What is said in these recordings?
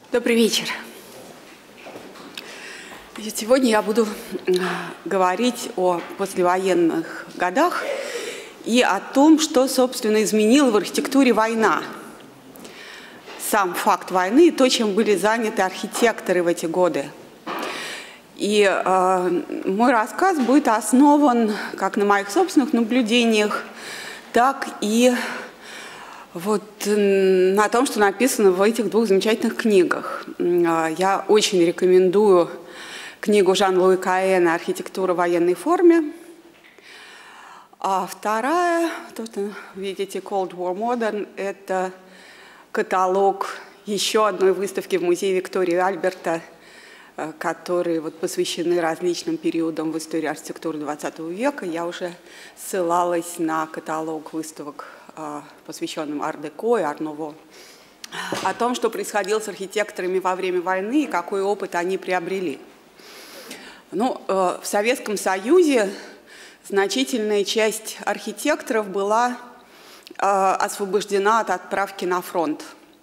Добрый вечер. Сегодня я буду говорить о послевоенных годах и о том, что, собственно, изменила в архитектуре война. Сам факт войны и то, чем были заняты архитекторы в эти годы. И мой рассказ будет основан как на моих собственных наблюдениях, так и на том, что написано в этих двух замечательных книгах. Я очень рекомендую книгу Жан-Луи Каэна «Архитектура в военной форме». А вторая, то, что видите, Cold War Modern, это каталог еще одной выставки в музее Виктории Альберта, которые посвящены различным периодам в истории архитектуры XX века. Я уже ссылалась на каталог выставок, посвященным ар-деко и ар-нуво, о том, что происходило с архитекторами во время войны и какой опыт они приобрели. В Советском Союзе значительная часть архитекторов была освобождена от отправки на фронт.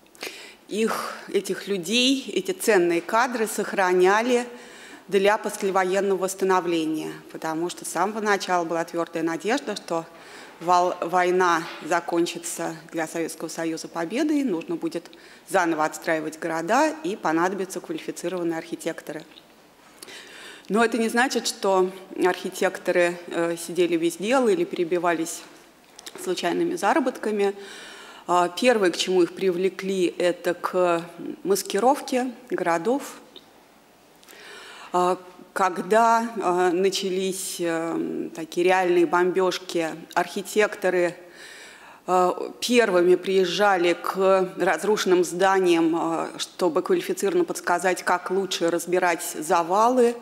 Этих людей, эти ценные кадры сохраняли для послевоенного восстановления, потому что с самого начала была твердая надежда, что война закончится для Советского Союза победой, нужно будет заново отстраивать города и понадобятся квалифицированные архитекторы. Но это не значит, что архитекторы сидели без дела или перебивались случайными заработками. Первое, к чему их привлекли, это к маскировке городов. Когда начались такие реальные бомбежки, архитекторы первыми приезжали к разрушенным зданиям, чтобы квалифицированно подсказать, как лучше разбирать завалы,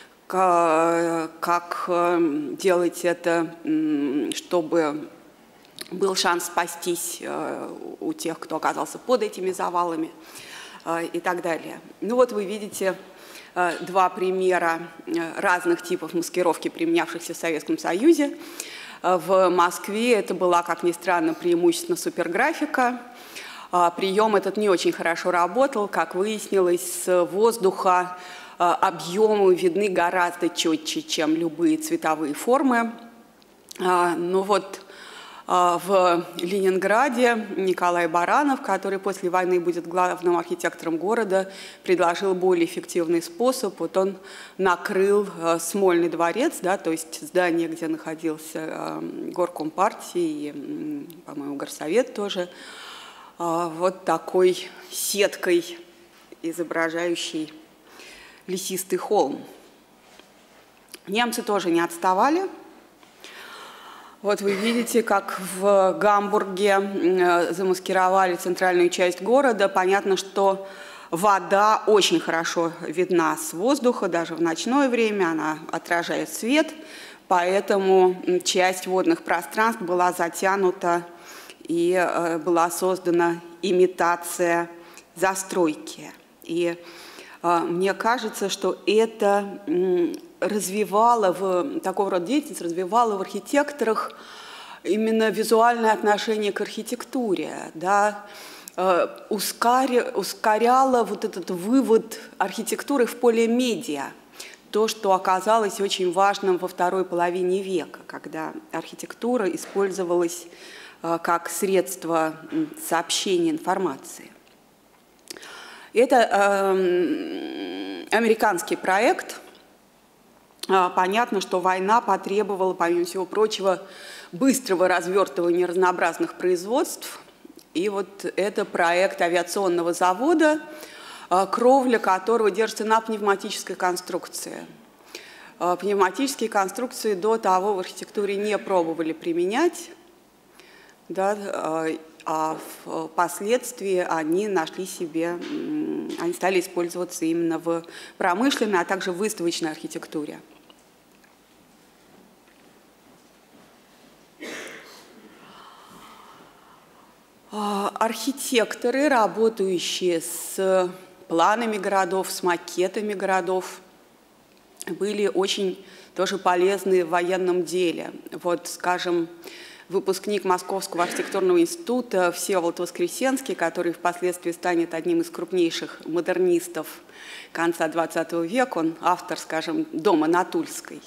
как делать это, чтобы был шанс спастись у тех, кто оказался под этими завалами и так далее. Вы видите два примера разных типов маскировки, применявшихся в Советском Союзе. В Москве это была, как ни странно, преимущественно суперграфика. Прием этот не очень хорошо работал. Как выяснилось, с воздуха объемы видны гораздо четче, чем любые цветовые формы. В Ленинграде Николай Баранов, который после войны будет главным архитектором города, предложил более эффективный способ. Он накрыл Смольный дворец, то есть здание, где находился горком партии и, по-моему, горсовет тоже, такой сеткой, изображающей лесистый холм. Немцы тоже не отставали. Вы видите, как в Гамбурге замаскировали центральную часть города. Понятно, что вода очень хорошо видна с воздуха, даже в ночное время она отражает свет, поэтому часть водных пространств была затянута и была создана имитация застройки. И мне кажется, что это такого рода деятельность развивала в архитекторах именно визуальное отношение к архитектуре, ускоряла этот вывод архитектуры в поле медиа, то, что оказалось очень важным во второй половине века, когда архитектура использовалась как средство сообщения информации. Это американский проект. Понятно, что война потребовала, помимо всего прочего, быстрого развертывания разнообразных производств. И это проект авиационного завода, кровля которого держится на пневматической конструкции. Пневматические конструкции до того в архитектуре не пробовали применять, а впоследствии они стали использоваться именно в промышленной, а также в выставочной архитектуре. Архитекторы, работающие с планами городов, с макетами городов, были очень тоже полезны в военном деле. Скажем, выпускник Московского архитектурного института Всеволод Воскресенский, который впоследствии станет одним из крупнейших модернистов конца XX века. Он автор, скажем, дома на Тульской.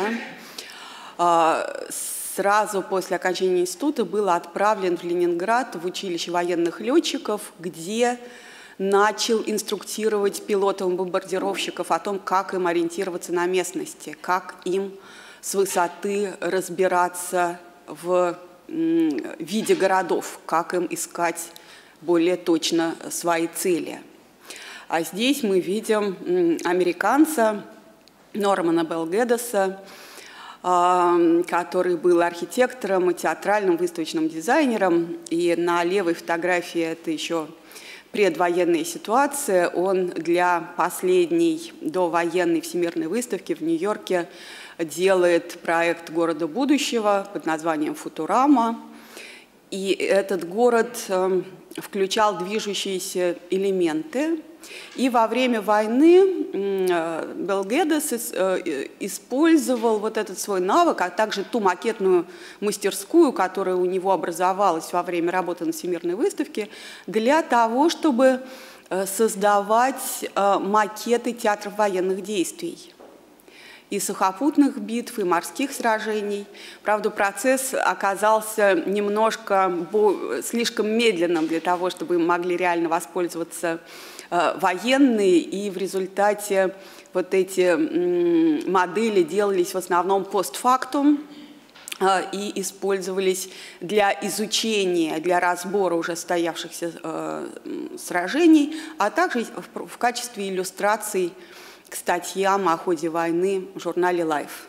Да? Сразу после окончания института был отправлен в Ленинград в училище военных летчиков, где начал инструктировать пилотов-бомбардировщиков о том, как им ориентироваться на местности, как им с высоты разбираться в виде городов, как им искать более точно свои цели. А здесь мы видим американца Нормана Белл Гэддеса, который был архитектором и театральным выставочным дизайнером. И на левой фотографии это еще предвоенная ситуация. Он для последней довоенной всемирной выставки в Нью-Йорке делает проект города будущего под названием «Футурама». И этот город включал движущиеся элементы. И во время войны Белл Гэддес использовал вот этот свой навык, а также ту макетную мастерскую, которая у него образовалась во время работы на Всемирной выставке, для того, чтобы создавать макеты театров военных действий. И сухопутных битв, и морских сражений. Правда, процесс оказался немножко слишком медленным для того, чтобы им могли реально воспользоваться военные, и в результате вот эти модели делались в основном постфактум и использовались для изучения, для разбора уже состоявшихся сражений, а также в качестве иллюстраций к статьям о ходе войны в журнале Life.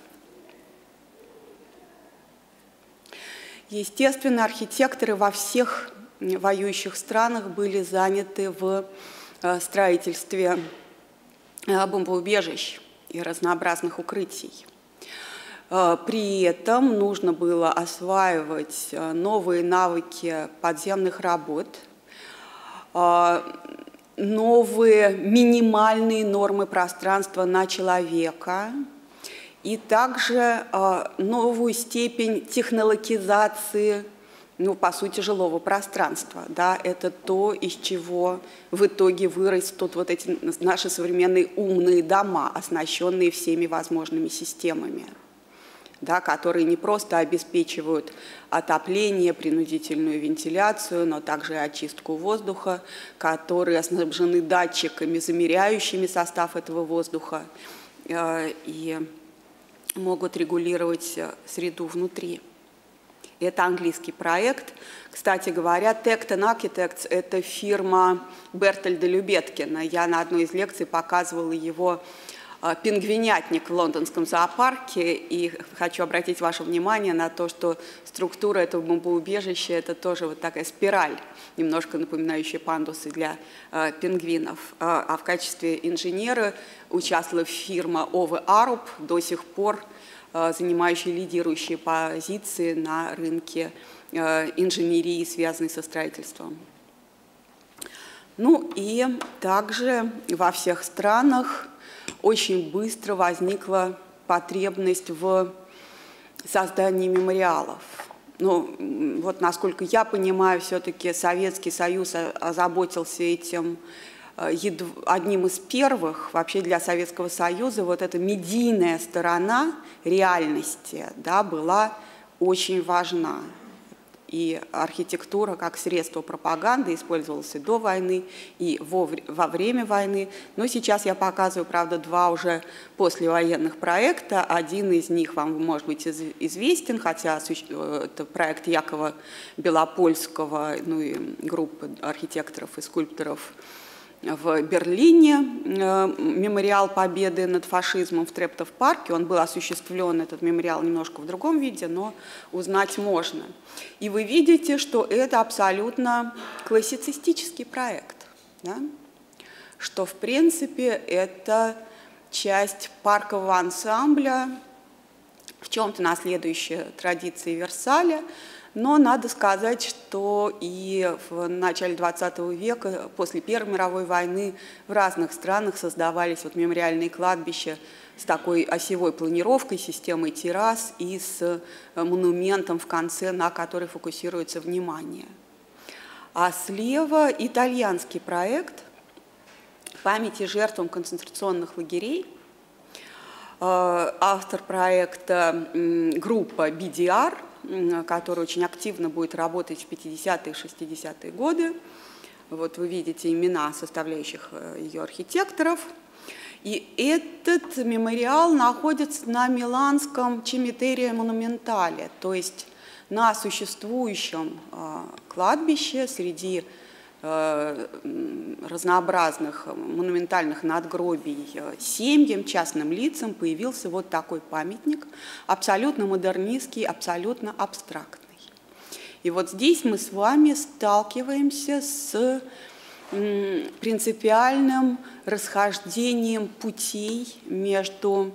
Естественно, архитекторы во всех воюющих странах были заняты в строительстве бомбоубежищ и разнообразных укрытий. При этом нужно было осваивать новые навыки подземных работ, новые минимальные нормы пространства на человека и также новую степень технологизации, по сути, жилого пространства. Да, это то, из чего в итоге вырастут вот эти наши современные умные дома, оснащенные всеми возможными системами, да, которые не просто обеспечивают отопление, принудительную вентиляцию, но также очистку воздуха, которые снабжены датчиками, замеряющими состав этого воздуха и могут регулировать среду внутри. Это английский проект. Кстати говоря, Tecton Architects – это фирма Бертольда Любеткина. Я на одной из лекций показывала его пингвинятник в лондонском зоопарке, и хочу обратить ваше внимание на то, что структура этого бомбоубежища – это тоже вот такая спираль, немножко напоминающая пандусы для пингвинов. А в качестве инженера участвовала фирма Ове Аруп, до сих пор занимающая лидирующие позиции на рынке инженерии, связанной со строительством. Ну и также во всех странах очень быстро возникла потребность в создании мемориалов. Ну, вот насколько я понимаю, все-таки Советский Союз озаботился этим одним из первых. Вообще для Советского Союза вот эта медийная сторона реальности, да, была очень важна. И архитектура как средство пропаганды использовалась и до войны, и во время войны. Но сейчас я показываю, правда, два уже послевоенных проекта. Один из них вам может быть известен, хотя это проект Якова Белопольского, ну и группы архитекторов и скульпторов в Берлине, мемориал победы над фашизмом в Трептов-парке. Он был осуществлен, этот мемориал, немножко в другом виде, но узнать можно. И вы видите, что это абсолютно классицистический проект, да? Что, в принципе, это часть паркового ансамбля, в чем-то наследующая традиции Версаля. Но надо сказать, что и в начале XX века, после Первой мировой войны, в разных странах создавались вот мемориальные кладбища с такой осевой планировкой, системой террас и с монументом в конце, на который фокусируется внимание. А слева итальянский проект памяти жертвам концентрационных лагерей. Автор проекта группа BDR, которая очень активно будет работать в 50-е и 60-е годы. Вот вы видите имена составляющих ее архитекторов. И этот мемориал находится на миланском Цимитерио Монументале, то есть на существующем кладбище среди разнообразных монументальных надгробий семьям, частным лицам появился вот такой памятник, абсолютно модернистский, абсолютно абстрактный. И вот здесь мы с вами сталкиваемся с принципиальным расхождением путей между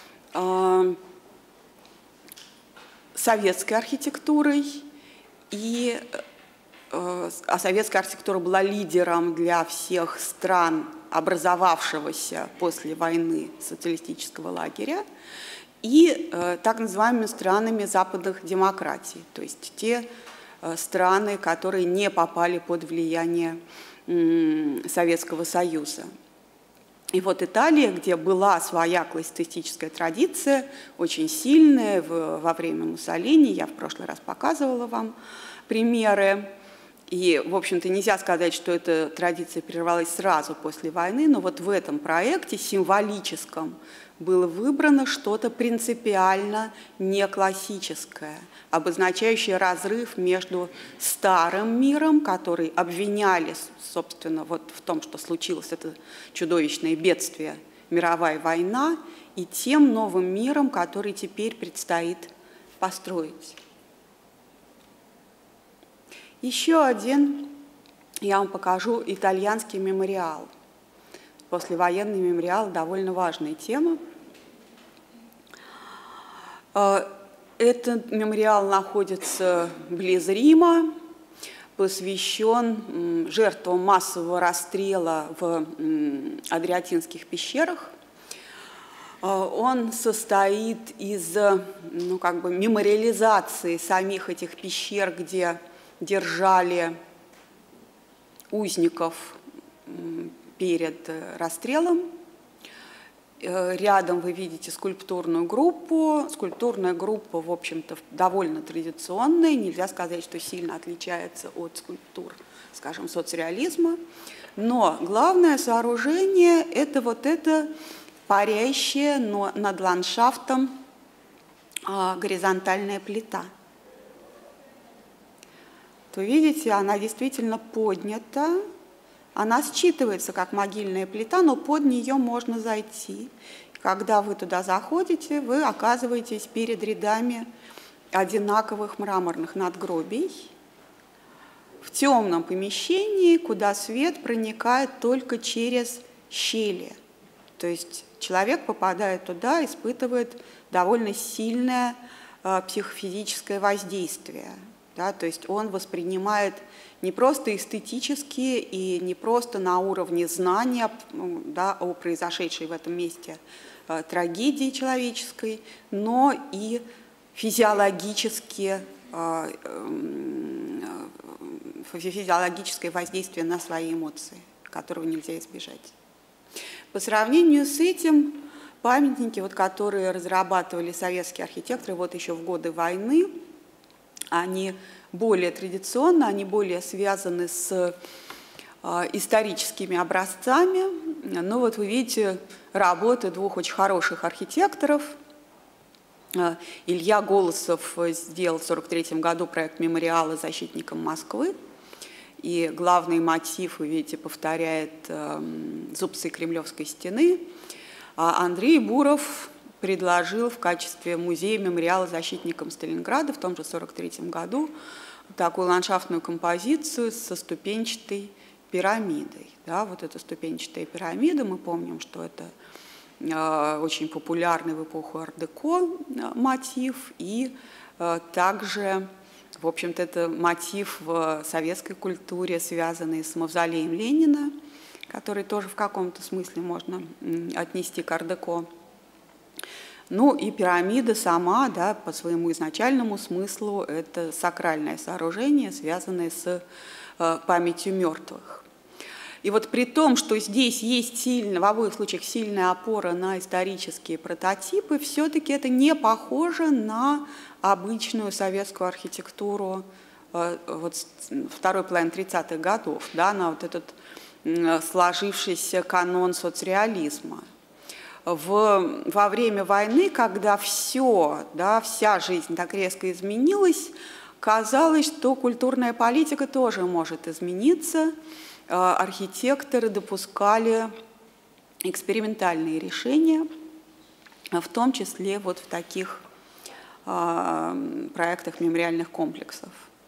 советской архитектурой и а советская архитектура была лидером для всех стран, образовавшегося после войны социалистического лагеря, и так называемыми странами западных демократий, то есть те страны, которые не попали под влияние Советского Союза. И вот Италия, где была своя классицистическая традиция, очень сильная во время Муссолини, я в прошлый раз показывала вам примеры. И, в общем-то, нельзя сказать, что эта традиция прервалась сразу после войны, но вот в этом проекте символическом было выбрано что-то принципиально не классическое, обозначающее разрыв между старым миром, который обвиняли, собственно, вот в том, что случилось это чудовищное бедствие, мировая война, и тем новым миром, который теперь предстоит построить. Еще один я вам покажу итальянский мемориал. Послевоенный мемориал – довольно важная тема. Этот мемориал находится близ Рима, посвящен жертвам массового расстрела в Адриатинских пещерах. Он состоит из мемориализации самих этих пещер, где держали узников перед расстрелом. Рядом вы видите скульптурную группу. Скульптурная группа, в общем-то, довольно традиционная. Нельзя сказать, что сильно отличается от скульптур, скажем, соцреализма. Но главное сооружение – это вот это парящая над ландшафтом горизонтальная плита. То видите, она действительно поднята, она считывается как могильная плита, но под нее можно зайти. Когда вы туда заходите, вы оказываетесь перед рядами одинаковых мраморных надгробий в темном помещении, куда свет проникает только через щели. То есть человек, попадая туда, испытывает довольно сильное психофизическое воздействие. Да, то есть он воспринимает не просто эстетически и не просто на уровне знания о произошедшей в этом месте трагедии человеческой, но и физиологическое воздействие на свои эмоции, которого нельзя избежать. По сравнению с этим, памятники, которые разрабатывали советские архитекторы еще в годы войны, они более традиционны, они более связаны с историческими образцами. Ну вот вы видите работы двух очень хороших архитекторов. Илья Голосов сделал в 1943 году проект мемориала защитникам Москвы. И главный мотив, вы видите, повторяет зубцы Кремлевской стены. А Андрей Буров предложил в качестве музея мемориала защитникам Сталинграда в том же 1943 году такую ландшафтную композицию со ступенчатой пирамидой. Да, вот эта ступенчатая пирамида, мы помним, что это очень популярный в эпоху ар-деко мотив, и также, в общем-то, это мотив в советской культуре, связанный с мавзолеем Ленина, который тоже в каком-то смысле можно отнести к ар-деко. Ну и пирамида сама, да, по своему изначальному смыслу, это сакральное сооружение, связанное с памятью мертвых. И вот при том, что здесь есть в обоих случаях сильная опора на исторические прототипы, все-таки это не похоже на обычную советскую архитектуру вот второй половины 30-х годов, да, на вот этот сложившийся канон соцреализма. Во время войны, когда все, да, вся жизнь так резко изменилась, казалось, что культурная политика тоже может измениться. Архитекторы допускали экспериментальные решения, в том числе вот в таких проектах мемориальных комплексов.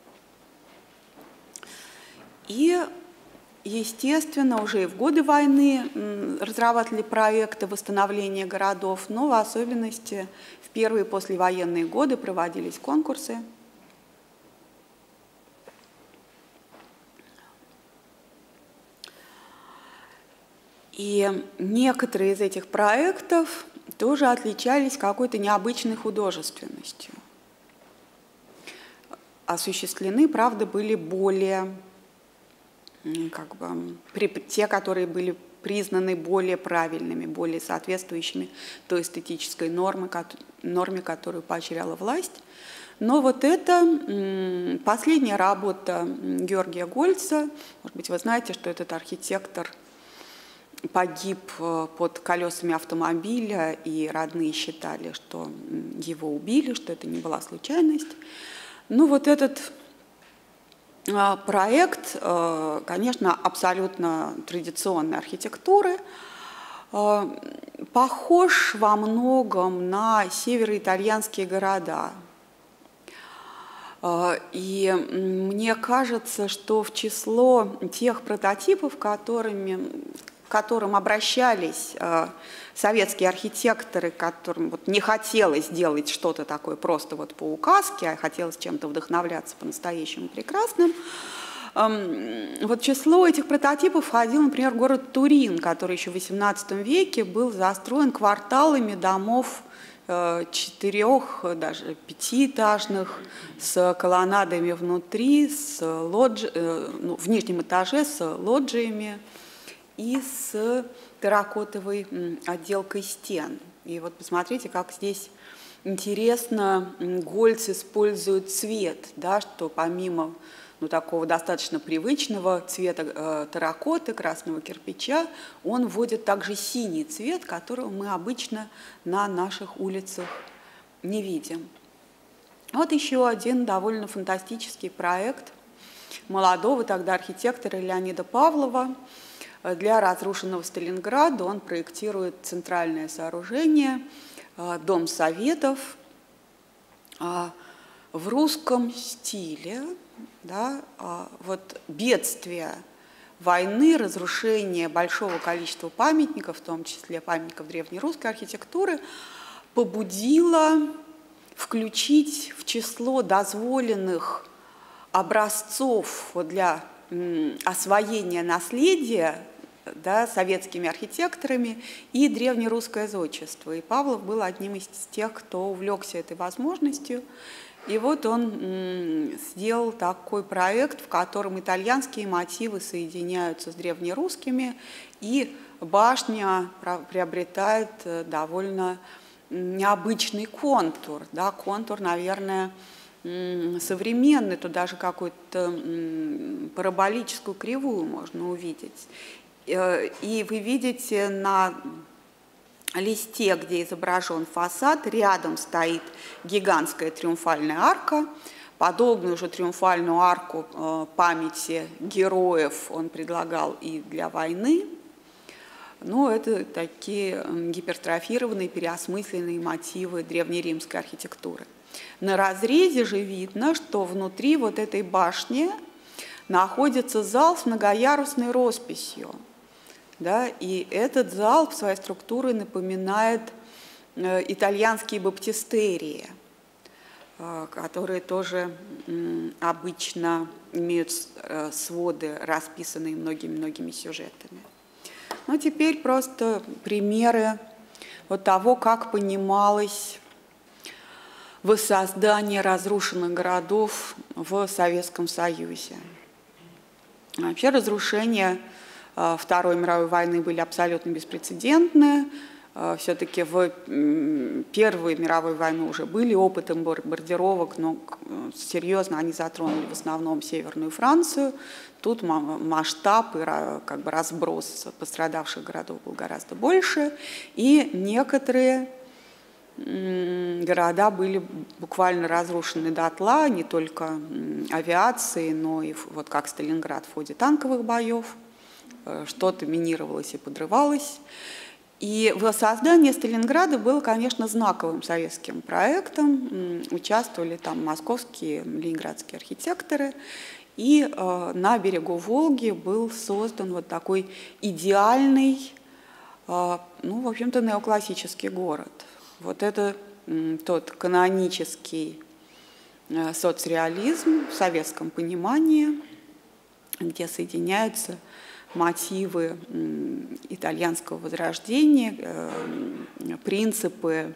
И естественно, уже и в годы войны разрабатывали проекты восстановления городов, но в особенности в первые послевоенные годы проводились конкурсы. И некоторые из этих проектов тоже отличались какой-то необычной художественностью. Осуществлены, правда, были более те, которые были признаны более правильными, более соответствующими той эстетической норме, которую поощряла власть. Но вот это последняя работа Георгия Гольца. Может быть, вы знаете, что этот архитектор погиб под колесами автомобиля, и родные считали, что его убили, что это не была случайность. Ну вот этот проект, конечно, абсолютно традиционной архитектуры, похож во многом на североитальянские города. И мне кажется, что в число тех прототипов, к которым обращались советские архиtekторы, которым вот не хотелось делать что-то такое просто вот по указке, а хотелось чем-то вдохновляться по-настоящему прекрасным. Вот в число этих прототипов входил, например, город Турин, который еще в XVIII веке был застроен кварталами домов 4, даже 5-этажных, с колоннадами внутри, в нижнем этаже с лоджиями и с терракотовой отделкой стен. И вот посмотрите, как здесь интересно Гольц использует цвет, да, что помимо такого достаточно привычного цвета терракоты, красного кирпича, он вводит также синий цвет, которого мы обычно на наших улицах не видим. Вот еще один довольно фантастический проект молодого тогда архитектора Леонида Павлова. Для разрушенного Сталинграда он проектирует центральное сооружение, Дом Советов, в русском стиле. Да, вот бедствие войны, разрушение большого количества памятников, в том числе памятников древнерусской архитектуры, побудило включить в число дозволенных образцов для освоения наследия, да, советскими архитекторами и древнерусское зодчество. И Павлов был одним из тех, кто увлекся этой возможностью. И вот он сделал такой проект, в котором итальянские мотивы соединяются с древнерусскими, и башня приобретает довольно необычный контур. Да, контур, наверное, современный, тут даже какую-то параболическую кривую можно увидеть. И вы видите на листе, где изображен фасад, рядом стоит гигантская триумфальная арка. Подобную же триумфальную арку памяти героев он предлагал и для войны. Но это такие гипертрофированные, переосмысленные мотивы древнеримской архитектуры. На разрезе же видно, что внутри вот этой башни находится зал с многоярусной росписью. Да, и этот зал в своей структуре напоминает итальянские баптистерии, которые тоже обычно имеют своды, расписанные многими-многими сюжетами. Ну, теперь просто примеры вот того, как понималось воссоздание разрушенных городов в Советском Союзе. Вообще разрушения Второй мировой войны были абсолютно беспрецедентные. Все-таки в Первую мировую войну уже были опыты бомбардировок, но серьезно они затронули в основном Северную Францию. Тут масштаб и как бы разброс пострадавших городов был гораздо больше. И некоторые города были буквально разрушены дотла, не только авиацией, но и вот как Сталинград в ходе танковых боев. Что-то минировалось и подрывалось. И воссоздание Сталинграда было, конечно, знаковым советским проектом. Участвовали там московские, ленинградские архитекторы. И на берегу Волги был создан вот такой идеальный, ну, в общем-то, неоклассический город. Вот это тот канонический соцреализм в советском понимании, где соединяются мотивы итальянского возрождения, принципы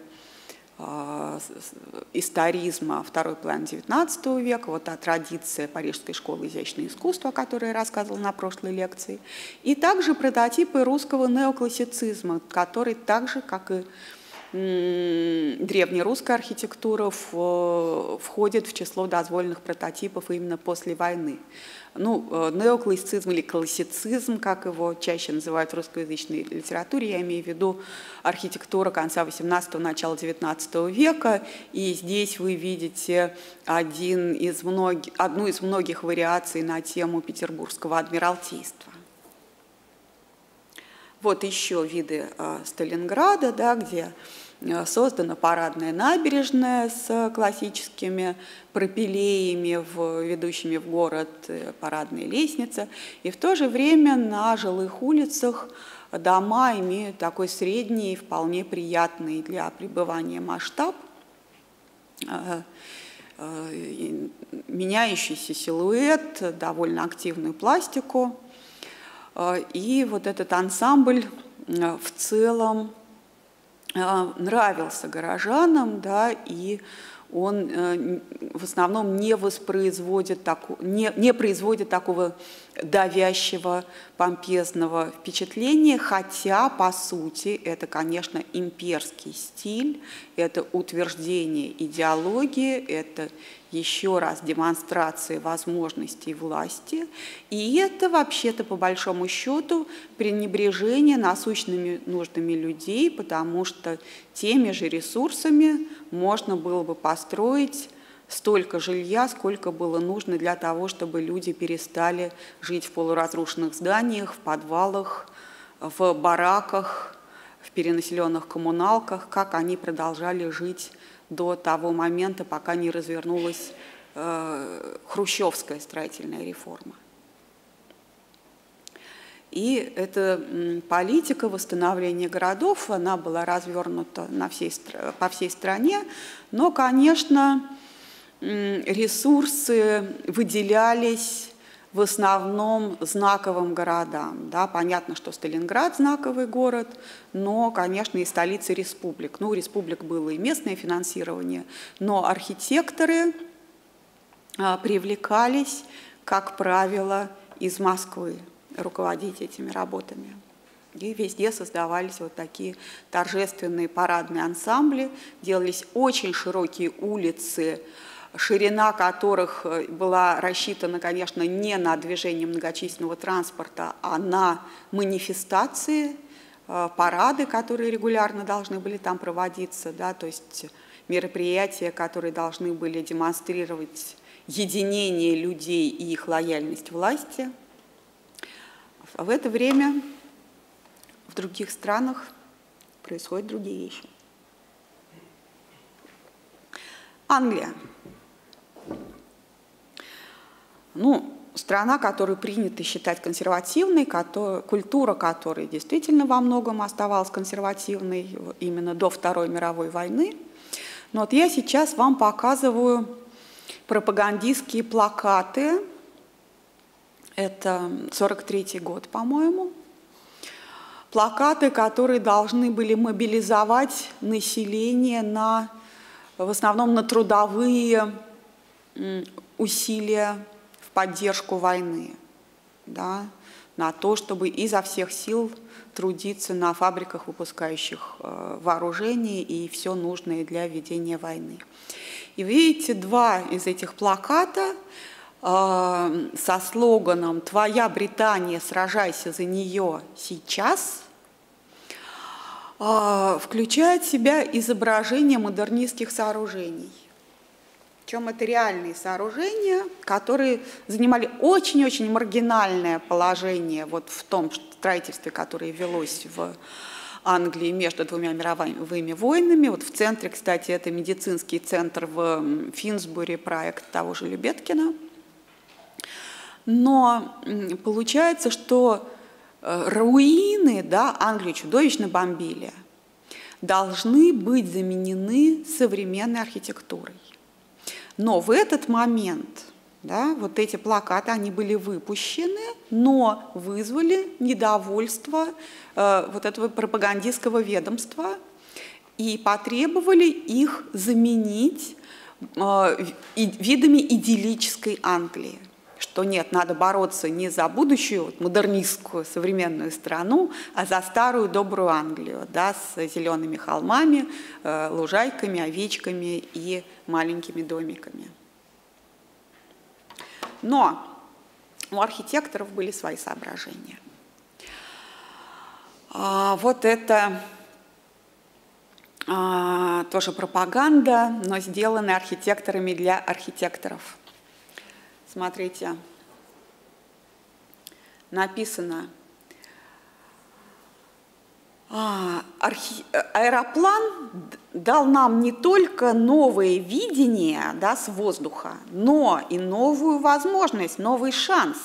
историзма второй половины XIX века, вот та традиция Парижской школы изящного искусства, о которой я рассказывала на прошлой лекции, и также прототипы русского неоклассицизма, который так же, как и древнерусская архитектура, входит в число дозволенных прототипов именно после войны. Ну, неоклассицизм или классицизм, как его чаще называют в русскоязычной литературе, я имею в виду архитектура конца XVIII – начала XIX века, и здесь вы видите одну из многих вариаций на тему Петербургского адмиралтейства. Вот еще виды Сталинграда, да, где создана парадная набережная с классическими пропилеями, ведущими в город, парадная лестница. И в то же время на жилых улицах дома имеют такой средний, вполне приятный для пребывания масштаб, меняющийся силуэт, довольно активную пластику. И вот этот ансамбль в целом нравился горожанам, да, и он в основном не производит такого давящего, помпезного впечатления, хотя, по сути, это, конечно, имперский стиль, это утверждение идеологии, это еще раз демонстрация возможностей власти, и это вообще-то, по большому счету, пренебрежение насущными нуждами людей, потому что теми же ресурсами можно было бы построить столько жилья, сколько было нужно для того, чтобы люди перестали жить в полуразрушенных зданиях, в подвалах, в бараках, в перенаселенных коммуналках, как они продолжали жить до того момента, пока не развернулась хрущевская строительная реформа. И эта политика восстановления городов, она была развернута по всей стране, но, конечно, ресурсы выделялись в основном знаковым городам. Да, понятно, что Сталинград знаковый город, но, конечно, и столицы республик. Ну, у республик было и местное финансирование, но архитекторы привлекались, как правило, из Москвы руководить этими работами. И везде создавались вот такие торжественные парадные ансамбли, делались очень широкие улицы, ширина которых была рассчитана, конечно, не на движение многочисленного транспорта, а на манифестации, парады, которые регулярно должны были там проводиться, да, то есть мероприятия, которые должны были демонстрировать единение людей и их лояльность власти. А в это время в других странах происходят другие вещи. Англия. Ну, страна, которую принято считать консервативной, культура которой действительно во многом оставалась консервативной именно до Второй мировой войны. Но вот я сейчас вам показываю пропагандистские плакаты. Это 1943 год, по-моему. плакаты, которые должны были мобилизовать население в основном на трудовые усилия в поддержку войны, да, на то, чтобы изо всех сил трудиться на фабриках, выпускающих вооружение и все нужное для ведения войны. И видите, два из этих плаката со слоганом «Твоя Британия, сражайся за нее сейчас» включают в себя изображение модернистских сооружений. Причем это реальные сооружения, которые занимали очень-очень маргинальное положение вот в том строительстве, которое велось в Англии между двумя мировыми войнами. Вот в центре, кстати, это медицинский центр в Финсбури, проект того же Любеткина. Но получается, что руины, да, Англию чудовищно бомбили, должны быть заменены современной архитектурой. Но в этот момент, да, вот эти плакаты, они были выпущены, но вызвали недовольство вот этого пропагандистского ведомства и потребовали их заменить видами идиллической Англии. Что нет, надо бороться не за будущую вот, модернистскую современную страну, а за старую добрую Англию, да, с зелеными холмами, лужайками, овечками и маленькими домиками. Но у архитекторов были свои соображения. Вот это тоже пропаганда, но сделанная архитекторами для архитекторов. Смотрите, написано: аэроплан дал нам не только новое видение, да, с воздуха, но и новую возможность, новый шанс,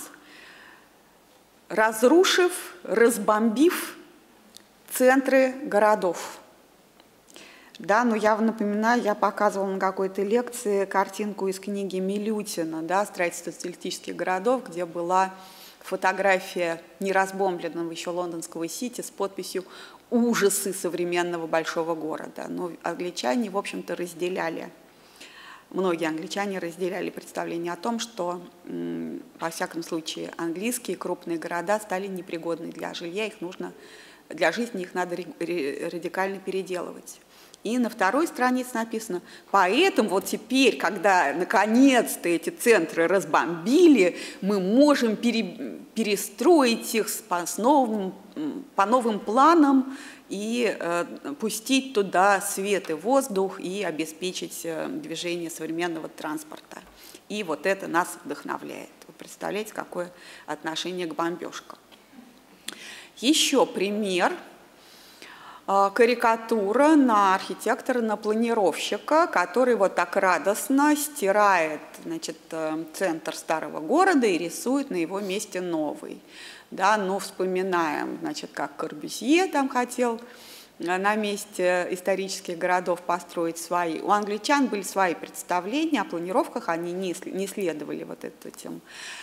разрушив, разбомбив центры городов. Да, но я напоминаю, я показывала на какой-то лекции картинку из книги Милютина, да, «Строительство социалистических городов», где была фотография неразбомбленного еще лондонского Сити с подписью «Ужасы современного большого города». Но англичане, в общем-то, многие англичане разделяли представление о том, что, во всяком случае, английские крупные города стали непригодны для жилья, для жизни их надо радикально переделывать. И на второй странице написано: поэтому вот теперь, когда наконец-то эти центры разбомбили, мы можем перестроить их по новым планам и пустить туда свет и воздух и обеспечить движение современного транспорта. И вот это нас вдохновляет. Вы представляете, какое отношение к бомбежкам. Еще пример. Карикатура на архитектора, на планировщика, который вот так радостно стирает, значит, центр старого города и рисует на его месте новый. Да, ну, вспоминаем, значит, как Корбюзье там хотел на месте исторических городов построить свои. У англичан были свои представления о планировках, они не следовали вот этому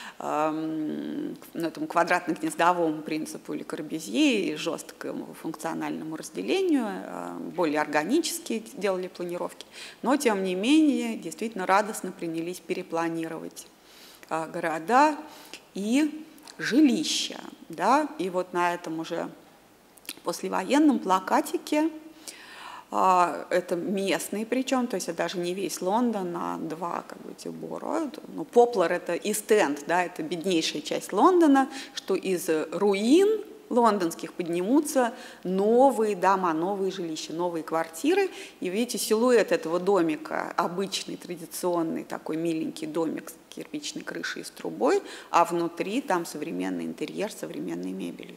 квадратно-гнездовому принципу или Корбюзье, и жесткому функциональному разделению, более органически делали планировки, но тем не менее действительно радостно принялись перепланировать города и жилища. Да? И вот на этом уже послевоенном плакатике, это местный причем, то есть это даже не весь Лондон, а два как бы Тюборо. Ну, Поплар — это Ист-Энд, да, это беднейшая часть Лондона, что из руин лондонских поднимутся новые дома, новые жилища, новые квартиры. И видите, силуэт этого домика, обычный, традиционный, такой миленький домик с кирпичной крышей и с трубой, а внутри там современный интерьер с современной мебелью.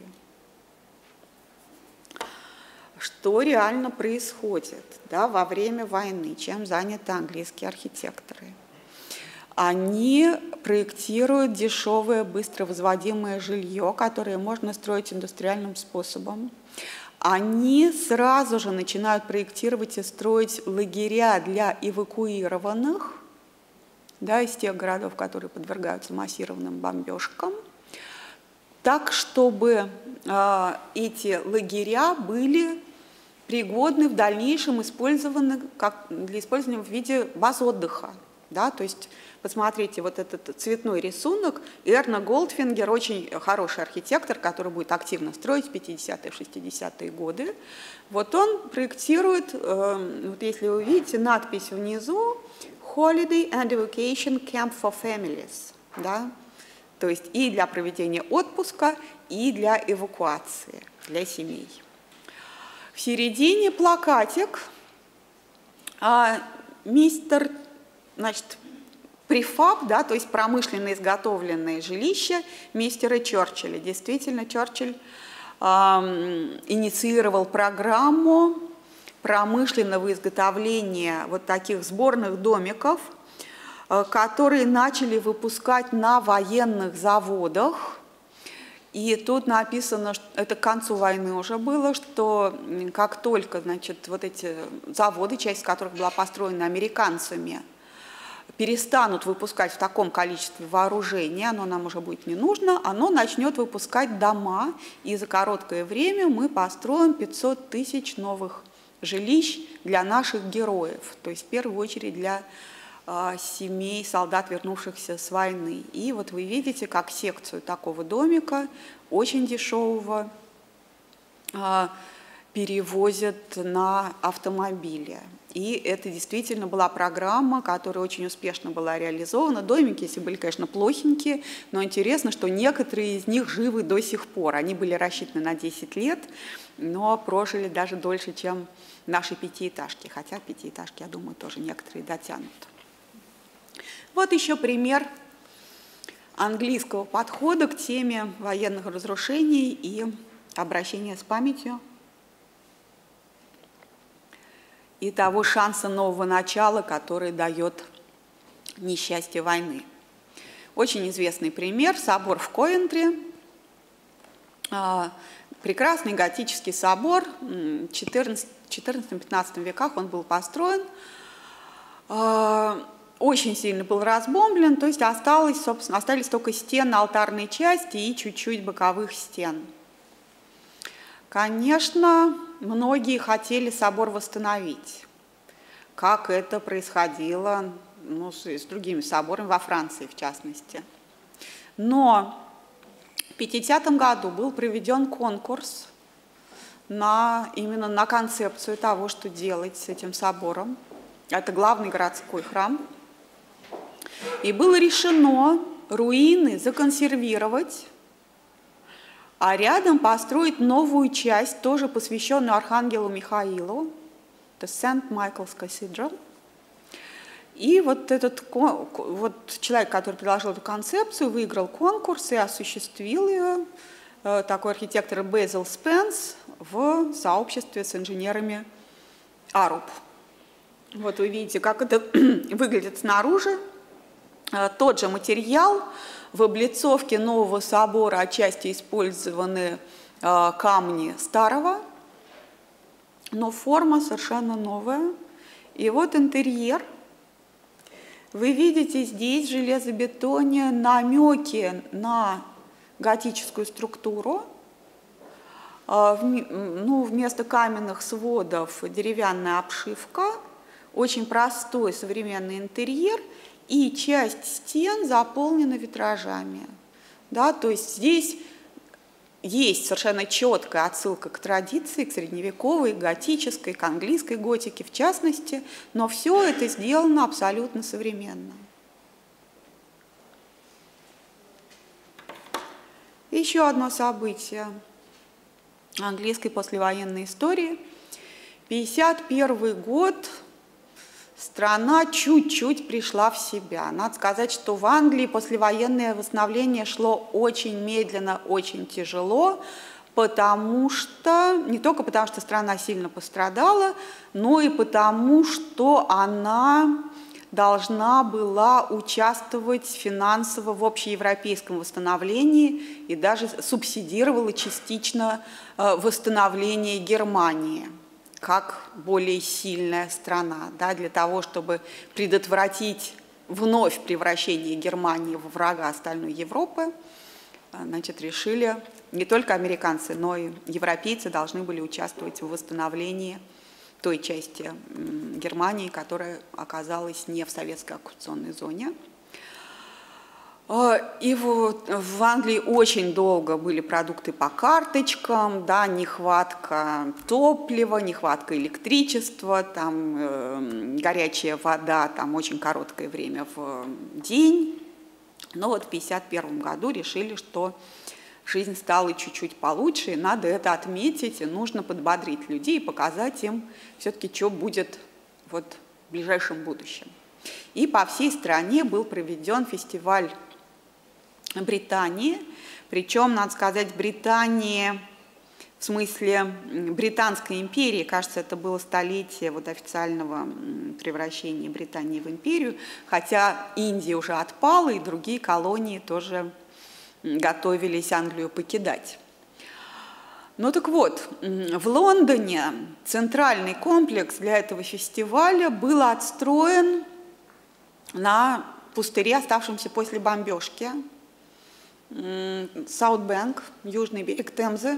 Что реально происходит, да, во время войны, чем заняты английские архитекторы? Они проектируют дешевое, быстро возводимое жилье, которое можно строить индустриальным способом. Они сразу же начинают проектировать и строить лагеря для эвакуированных, да, из тех городов, которые подвергаются массированным бомбежкам. так, чтобы эти лагеря были пригодны в дальнейшем для использования в виде баз отдыха. Да? То есть, посмотрите, вот этот цветной рисунок. Эрна Голдфингер, очень хороший архитектор, который будет активно строить в 50-е, 60-е годы. Вот он проектирует, вот если вы видите, надпись внизу «Holiday and Vacation Camp for Families». Да? То есть и для проведения отпуска, и для эвакуации, для семей. В середине плакатик мистер, значит, префаб, да, то есть промышленно изготовленные жилища мистера Черчилля. Действительно, Черчилль инициировал программу промышленного изготовления вот таких сборных домиков, которые начали выпускать на военных заводах. И тут написано, что это к концу войны уже было, что как только, значит, вот эти заводы, часть которых была построена американцами, перестанут выпускать в таком количестве вооружения, оно нам уже будет не нужно, оно начнет выпускать дома, и за короткое время мы построим 500 тысяч новых жилищ для наших героев, то есть в первую очередь для семей солдат, вернувшихся с войны. И вот вы видите, как секцию такого домика, очень дешевого, перевозят на автомобиле. И это действительно была программа, которая очень успешно была реализована. Домики, если были, конечно, плохенькие, но интересно, что некоторые из них живы до сих пор. Они были рассчитаны на 10 лет, но прожили даже дольше, чем наши пятиэтажки. Хотя пятиэтажки, я думаю, тоже некоторые дотянут. Вот еще пример английского подхода к теме военных разрушений и обращения с памятью и того шанса нового начала, который дает несчастье войны. Очень известный пример – собор в Ковентри. Прекрасный готический собор, в XIV-XV веках он был построен. Очень сильно был разбомблен, то есть остались только стены алтарной части и чуть-чуть боковых стен. Конечно, многие хотели собор восстановить, как это происходило с другими соборами, во Франции в частности. Но в 50-м году был проведен конкурс именно на концепцию того, что делать с этим собором. Это главный городской храм. И было решено руины законсервировать, а рядом построить новую часть, тоже посвященную Архангелу Михаилу, это St. Michael's Cathedral. И вот этот человек, который предложил эту концепцию, выиграл конкурс и осуществил ее, такой архитектор Безил Спенс, в сообществе с инженерами Arup. Вот вы видите, как это выглядит снаружи. Тот же материал, в облицовке нового собора отчасти использованы камни старого, но форма совершенно новая. И вот интерьер. Вы видите здесь в железобетоне намеки на готическую структуру. Вместо каменных сводов деревянная обшивка, очень простой современный интерьер. И часть стен заполнена витражами. Да, то есть здесь есть совершенно четкая отсылка к традиции, к средневековой, готической, к английской готике в частности, но все это сделано абсолютно современно. Еще одно событие английской послевоенной истории. 1951 год. Страна чуть-чуть пришла в себя. Надо сказать, что в Англии послевоенное восстановление шло очень медленно, очень тяжело, не только потому, что страна сильно пострадала, но и потому, что она должна была участвовать финансово в общеевропейском восстановлении и даже субсидировала частично восстановление Германии как более сильная страна, да, для того, чтобы предотвратить вновь превращение Германии в врага остальной Европы. значит, решили, не только американцы, но и европейцы должны были участвовать в восстановлении той части Германии, которая оказалась не в советской оккупационной зоне. И вот в Англии очень долго были продукты по карточкам, да, нехватка топлива, нехватка электричества, там, горячая вода, там очень короткое время в день. Но вот в 1951 году решили, что жизнь стала чуть-чуть получше, и надо это отметить, и нужно подбодрить людей и показать им все-таки, что будет вот в ближайшем будущем. И по всей стране был проведен фестиваль Британии, причем, надо сказать, Британии в смысле Британской империи, кажется, это было столетие вот официального превращения Британии в империю, хотя Индия уже отпала, и другие колонии тоже готовились Англию покидать. Ну так вот, в Лондоне центральный комплекс для этого фестиваля был отстроен на пустыре, оставшемся после бомбежки. Саутбэнк, южный берег Темзы.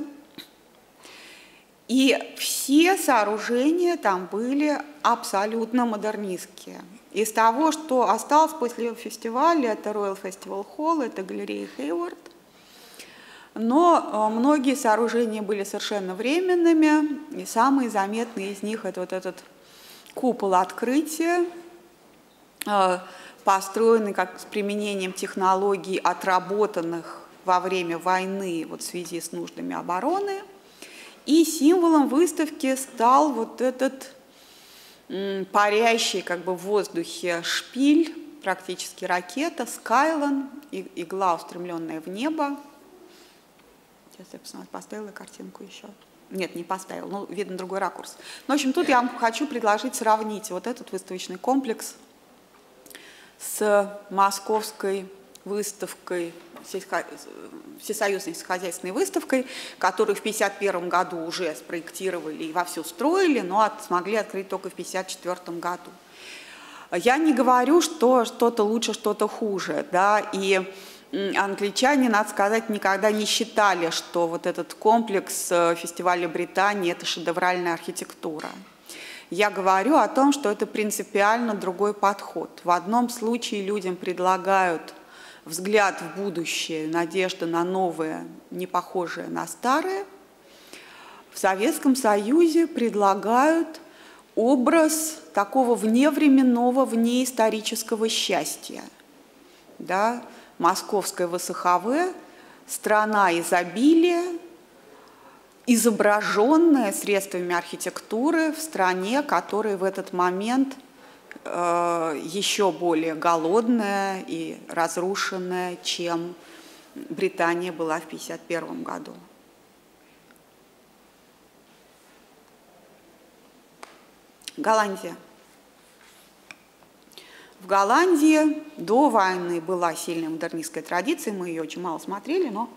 И все сооружения там были абсолютно модернистские. Из того, что осталось после фестиваля, это Royal Festival Hall, это галерея Хейворд. Но многие сооружения были совершенно временными, и самые заметные из них – это вот этот купол открытия, построенный как с применением технологий, отработанных во время войны вот в связи с нуждами обороны. И символом выставки стал вот этот парящий как бы в воздухе шпиль, практически ракета, Skylon, игла, устремленная в небо. Сейчас я посмотрю, поставила картинку еще. Нет, не поставила, ну, видно другой ракурс. Ну, в общем, тут я вам хочу предложить сравнить вот этот выставочный комплекс с московской выставкой, всесоюзной сельскохозяйственной выставкой, которую в 1951 году уже спроектировали и вовсю строили, но смогли открыть только в 1954 году. Я не говорю, что что-то лучше, что-то хуже, да, и англичане, надо сказать, никогда не считали, что вот этот комплекс фестиваля Британии – это шедевральная архитектура. Я говорю о том, что это принципиально другой подход. В одном случае людям предлагают взгляд в будущее, надежда на новое, не похожее на старое. В Советском Союзе предлагают образ такого вневременного, внеисторического счастья. Да? Московское ВСХВ, страна изобилия, изображенная средствами архитектуры в стране, которая в этот момент еще более голодная и разрушенная, чем Британия была в 1951 году. Голландия. В Голландии до войны была сильная модернистская традиция, мы ее очень мало смотрели, но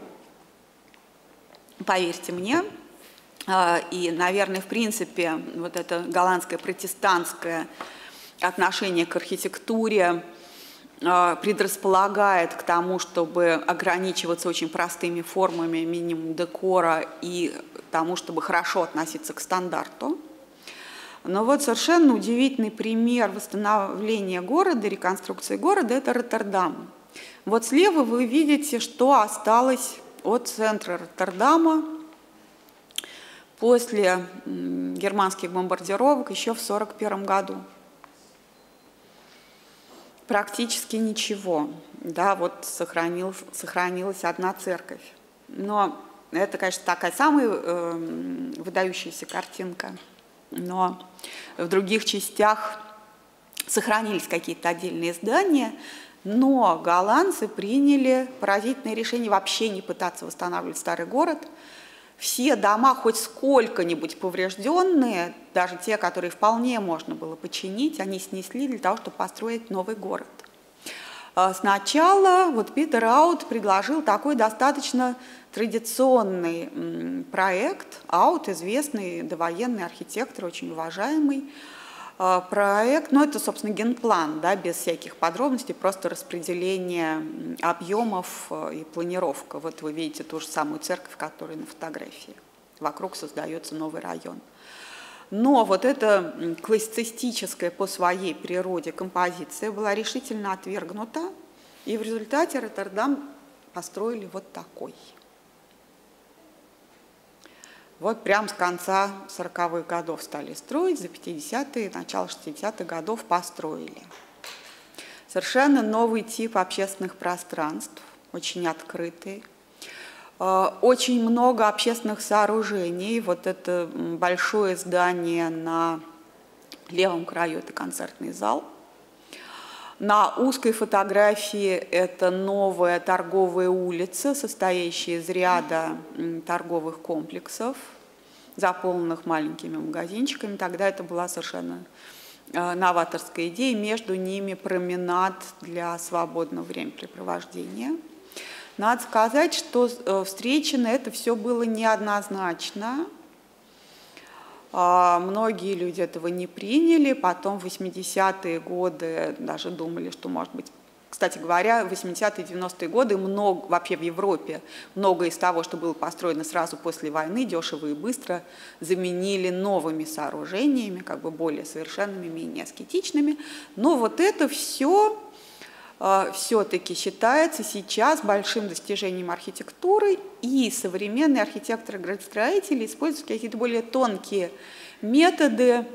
поверьте мне, и, наверное, в принципе, вот это голландское протестантское отношение к архитектуре предрасполагает к тому, чтобы ограничиваться очень простыми формами, минимум декора и тому, чтобы хорошо относиться к стандарту. Но вот совершенно удивительный пример восстановления города, реконструкции города – это Роттердам. Вот слева вы видите, что осталось от центра Роттердама после германских бомбардировок еще в 1941 году. Практически ничего. Да, вот сохранилась одна церковь. Но это, конечно, такая самая выдающаяся картинка. Но в других частях сохранились какие-то отдельные здания, но голландцы приняли поразительное решение вообще не пытаться восстанавливать старый город. Все дома, хоть сколько-нибудь поврежденные, даже те, которые вполне можно было починить, они снесли для того, чтобы построить новый город. Сначала вот Питер Аут предложил такой достаточно традиционный проект. Аут, известный довоенный архитектор, очень уважаемый. проект, ну это, собственно, генплан, да, без всяких подробностей, просто распределение объемов и планировка. Вот вы видите ту же самую церковь, которая на фотографии. Вокруг создается новый район. Но вот эта классицистическая по своей природе композиция была решительно отвергнута, и в результате Роттердам построили вот такой. Вот прям с конца 40-х годов стали строить, за 50-е, начало 60-х годов построили. Совершенно новый тип общественных пространств, очень открытый. Очень много общественных сооружений. Вот это большое здание на левом краю – это концертный зал. На узкой фотографии это новая торговая улица, состоящая из ряда торговых комплексов, заполненных маленькими магазинчиками. Тогда это была совершенно новаторская идея. Между ними променад для свободного времяпрепровождения. Надо сказать, что встречено это все было неоднозначно. Многие люди этого не приняли, потом в 80-е годы даже думали, что, может быть, кстати говоря, в 80-е и 90-е годы вообще в Европе многое из того, что было построено сразу после войны, дешево и быстро, заменили новыми сооружениями, как бы более совершенными, менее аскетичными. Но вот это все все-таки считается сейчас большим достижением архитектуры, и современные архитекторы-градостроители используют какие-то более тонкие методы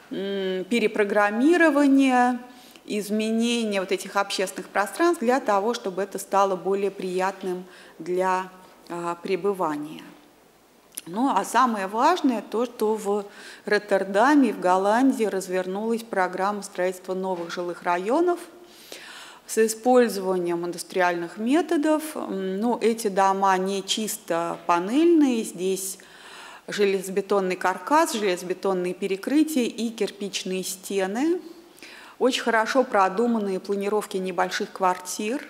перепрограммирования, изменения вот этих общественных пространств для того, чтобы это стало более приятным для пребывания. Ну, а самое важное то, что в Роттердаме и в Голландии развернулась программа строительства новых жилых районов с использованием индустриальных методов. Ну, эти дома не чисто панельные, здесь железобетонный каркас, железобетонные перекрытия и кирпичные стены. Очень хорошо продуманные планировки небольших квартир,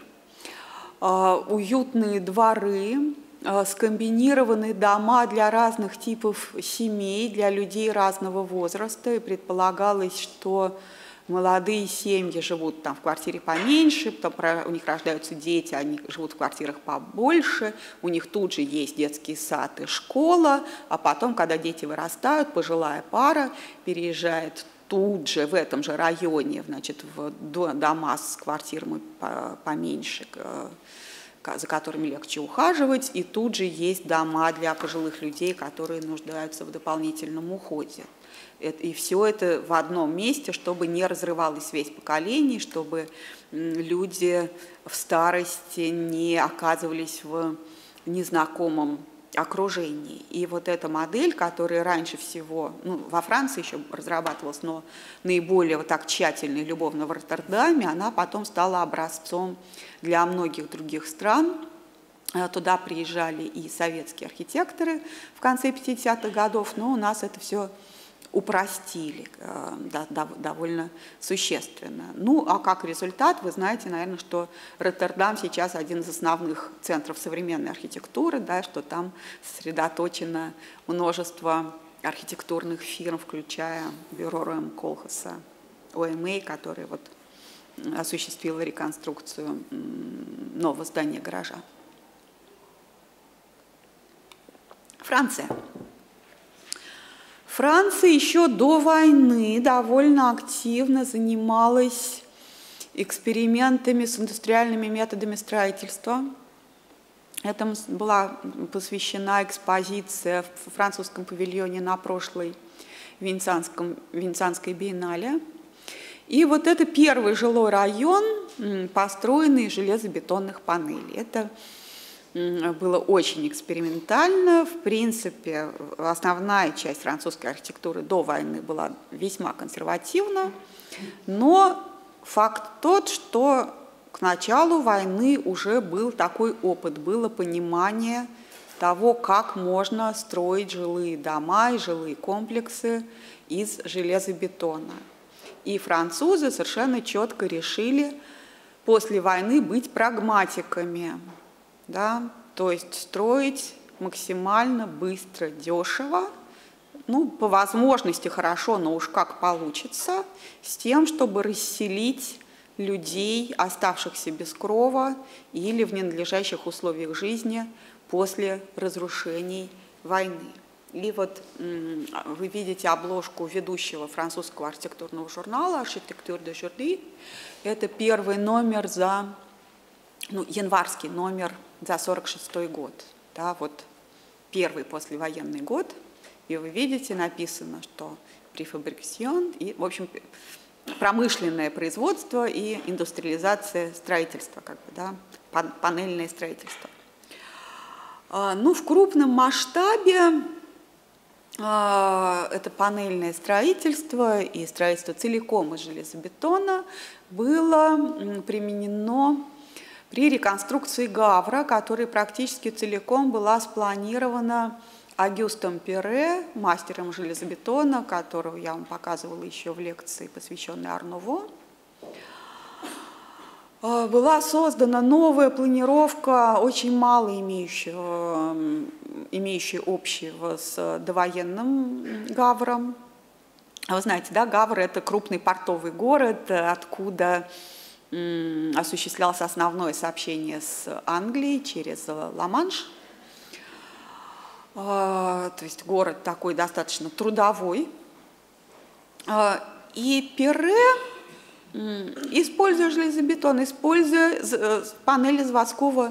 уютные дворы, скомбинированные дома для разных типов семей, для людей разного возраста. И предполагалось, что молодые семьи живут там в квартире поменьше, потом у них рождаются дети, они живут в квартирах побольше, у них тут же есть детский сад и школа, а потом, когда дети вырастают, пожилая пара переезжает тут же, в этом же районе, значит, в дома с квартирами поменьше, за которыми легче ухаживать, и тут же есть дома для пожилых людей, которые нуждаются в дополнительном уходе. И все это в одном месте, чтобы не разрывалась связь поколений, чтобы люди в старости не оказывались в незнакомом окружении. И вот эта модель, которая раньше всего, ну, во Франции еще разрабатывалась, но наиболее вот так тщательно и любовно в Роттердаме, она потом стала образцом для многих других стран. Туда приезжали и советские архитекторы в конце 50-х годов, но у нас это все упростили довольно существенно. Ну, а как результат, вы знаете, наверное, что Роттердам сейчас один из основных центров современной архитектуры, да, что там сосредоточено множество архитектурных фирм, включая бюро Роэм Колхаса, ОМА, который вот осуществил реконструкцию нового здания гаража. Франция. Франция еще до войны довольно активно занималась экспериментами с индустриальными методами строительства. Этому была посвящена экспозиция в французском павильоне на прошлой Венецианской биеннале. И вот это первый жилой район, построенный из железобетонных панелей. Это было очень экспериментально. В принципе, основная часть французской архитектуры до войны была весьма консервативна, но факт тот, что к началу войны уже был такой опыт, было понимание того, как можно строить жилые дома и жилые комплексы из железобетона. И французы совершенно четко решили после войны быть прагматиками. Да, то есть строить максимально быстро, дешево, ну, по возможности хорошо, но уж как получится, с тем, чтобы расселить людей, оставшихся без крова или в ненадлежащих условиях жизни после разрушений войны. И вот вы видите обложку ведущего французского архитектурного журнала «Architecture d'aujourd'hui». Это первый номер январский номер за 1946 год. Да, вот первый послевоенный год. И вы видите, написано, что префабрикацион, и, в общем, промышленное производство и индустриализация строительства, как бы, да, панельное строительство. Ну, в крупном масштабе это панельное строительство и строительство целиком из железобетона было применено при реконструкции Гавра, которая практически целиком была спланирована Агюстом Перре, мастером железобетона, которого я вам показывала еще в лекции, посвященной Ар Нуво. Была создана новая планировка, очень мало имеющая общего с довоенным Гавром. Вы знаете, да, Гавр – это крупный портовый город, откуда осуществлялось основное сообщение с Англией через Ла-Манш. То есть город такой достаточно трудовой. И Перре, используя железобетон, используя панели заводского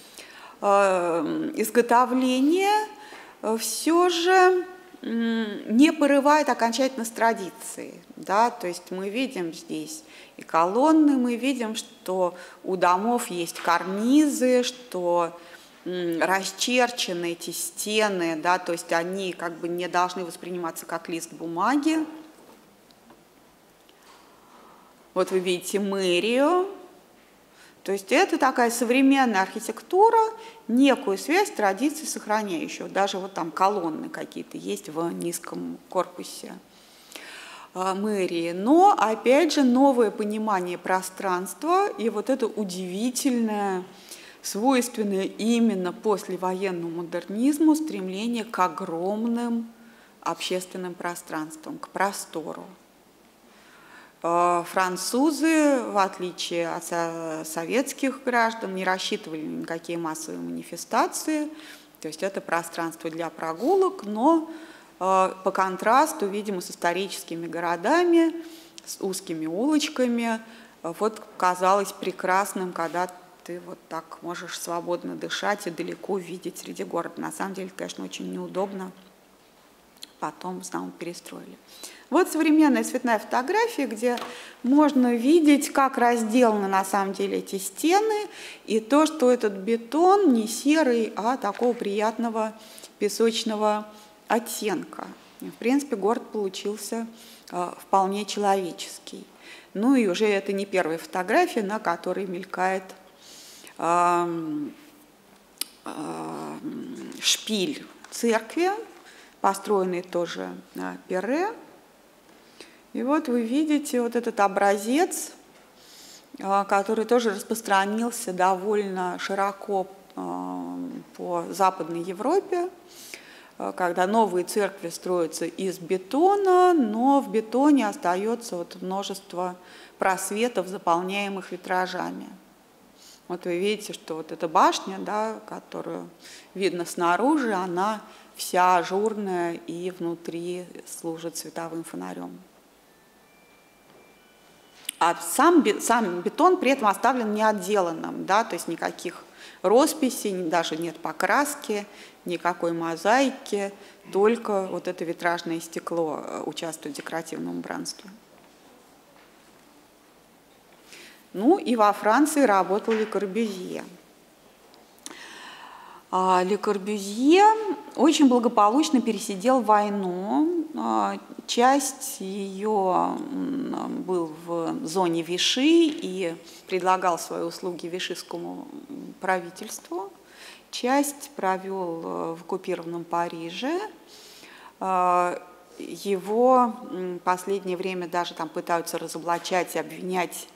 изготовления, все же не порывает окончательно с традицией. Да? То есть мы видим здесь и колонны, мы видим, что у домов есть карнизы, что расчерчены эти стены, да, то есть они как бы не должны восприниматься как лист бумаги. Вот вы видите мэрию. То есть это такая современная архитектура, некую связь традиции сохраняющую. Даже вот там колонны какие-то есть в низком корпусе мэрии. Но, опять же, новое понимание пространства и вот это удивительное, свойственное именно послевоенному модернизму стремление к огромным общественным пространствам, к простору. Французы, в отличие от советских граждан, не рассчитывали на никакие массовые манифестации, то есть это пространство для прогулок, но по контрасту, видимо, с историческими городами, с узкими улочками, вот казалось прекрасным, когда ты вот так можешь свободно дышать и далеко видеть среди города. На самом деле, конечно, очень неудобно. Потом в основном перестроили. Вот современная цветная фотография, где можно видеть, как разделаны на самом деле эти стены, и то, что этот бетон не серый, а такого приятного песочного оттенка. И, в принципе, город получился вполне человеческий. Ну и уже это не первая фотография, на которой мелькает шпиль церкви, построенный тоже Перре. И вот вы видите вот этот образец, который тоже распространился довольно широко по Западной Европе, когда новые церкви строятся из бетона, но в бетоне остается вот множество просветов, заполняемых витражами. Вот вы видите, что вот эта башня, да, которую видно снаружи, она вся ажурная и внутри служит световым фонарем. А сам бетон при этом оставлен неотделанным, да, то есть никаких росписей, даже нет покраски, никакой мозаики, только вот это витражное стекло участвует в декоративном убранстве. Ну и во Франции работал Ле Корбюзье. Ле Корбюзье очень благополучно пересидел войну. Часть ее был в зоне Виши и предлагал свои услуги вишистскому правительству. Часть провел в оккупированном Париже. Его в последнее время даже там пытаются разоблачать и обвинять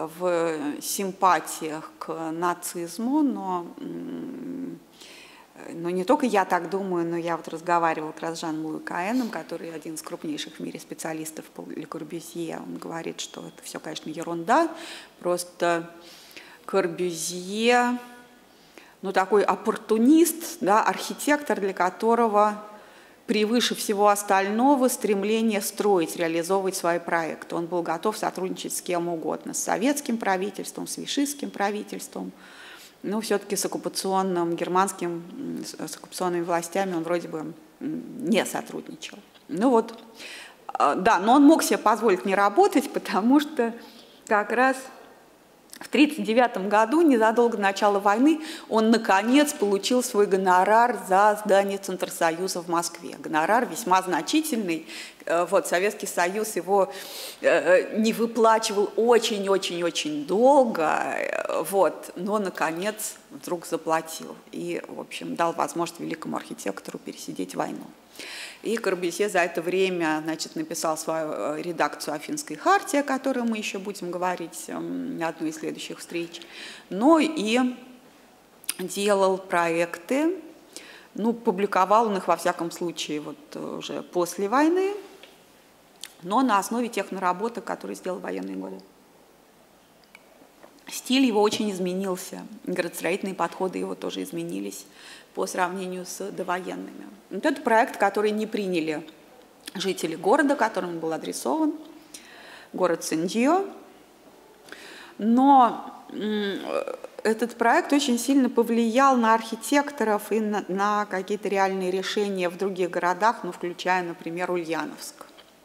в симпатиях к нацизму, но но не только я так думаю, но я вот разговаривала как раз с Жаном Луи Каэном, который один из крупнейших в мире специалистов по Ле Корбюзье. Он говорит, что это все, конечно, ерунда, просто Корбюзье, ну, такой оппортунист, да, архитектор, для которого превыше всего остального стремление строить, реализовывать свои проекты. Он был готов сотрудничать с кем угодно, с советским правительством, с вишистским правительством, но все-таки с оккупационными властями он вроде бы не сотрудничал. Ну вот, да, но он мог себе позволить не работать, потому что как раз в 1939 году, незадолго до начала войны, он, наконец, получил свой гонорар за здание Центрсоюза в Москве. Гонорар весьма значительный. Вот, Советский Союз его не выплачивал очень-очень-очень долго, вот, но, наконец, вдруг заплатил. И, в общем, дал возможность великому архитектору пересидеть войну. И Корбюзье за это время, значит, написал свою редакцию «Афинской хартии», о которой мы еще будем говорить на одной из следующих встреч, но и делал проекты, ну, публиковал он их, во всяком случае, вот уже после войны, но на основе тех наработок, которые сделал в военные годы. Стиль его очень изменился, градостроительные подходы его тоже изменились по сравнению с довоенными. Вот это проект, который не приняли жители города, которому он был адресован, город Сен-Дьо. Но этот проект очень сильно повлиял на архитекторов и на какие-то реальные решения в других городах, ну, включая, например, Ульяновск.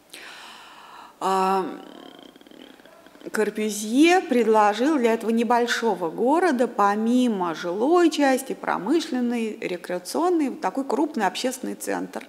Корбюзье предложил для этого небольшого города, помимо жилой части, промышленной, рекреационной, вот такой крупный общественный центр,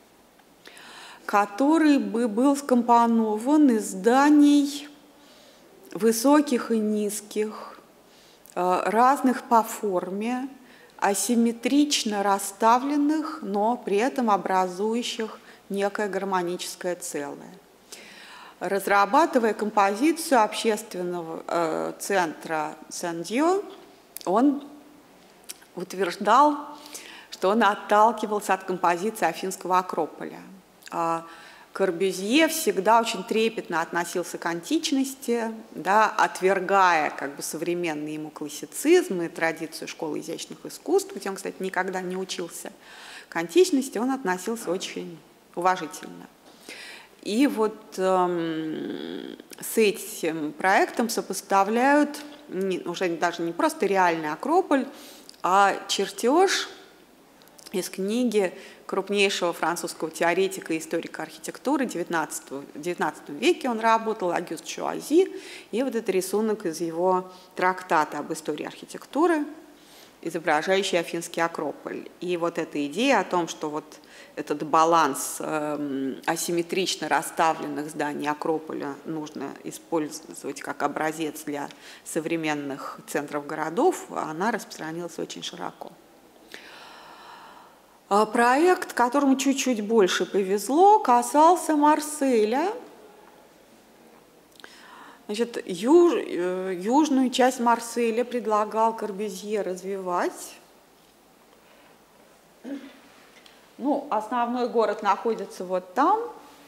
который бы был скомпонован из зданий высоких и низких, разных по форме, асимметрично расставленных, но при этом образующих некое гармоническое целое. Разрабатывая композицию общественного центра Сен-Дьо, он утверждал, что он отталкивался от композиции Афинского Акрополя. Корбюзье всегда очень трепетно относился к античности, да, отвергая как бы современный ему классицизм и традицию школы изящных искусств, где он, кстати, никогда не учился. К античности он относился очень уважительно. И вот с этим проектом сопоставляют уже даже не просто реальный Акрополь, а чертеж из книги крупнейшего французского теоретика и историка архитектуры в XIX веке он работал, Агюст Шуази, и вот это рисунок из его трактата об истории архитектуры, изображающий Афинский Акрополь. И вот эта идея о том, что вот этот баланс асимметрично расставленных зданий Акрополя нужно использовать как образец для современных центров городов, она распространилась очень широко. Проект, которому чуть-чуть больше повезло, касался Марселя. Значит, южную часть Марселя предлагал Корбюзье развивать. Ну, основной город находится вот там.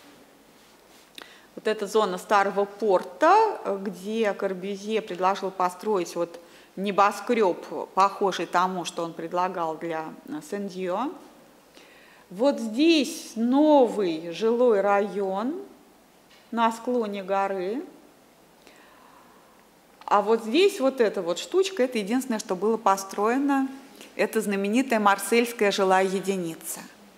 Вот эта зона старого порта, где Корбюзье предложил построить вот небоскреб, похожий тому, что он предлагал для Сен-Дьо. Вот здесь новый жилой район на склоне горы. А вот здесь вот эта вот штучка, это единственное, что было построено, это знаменитая марсельская жилая единица.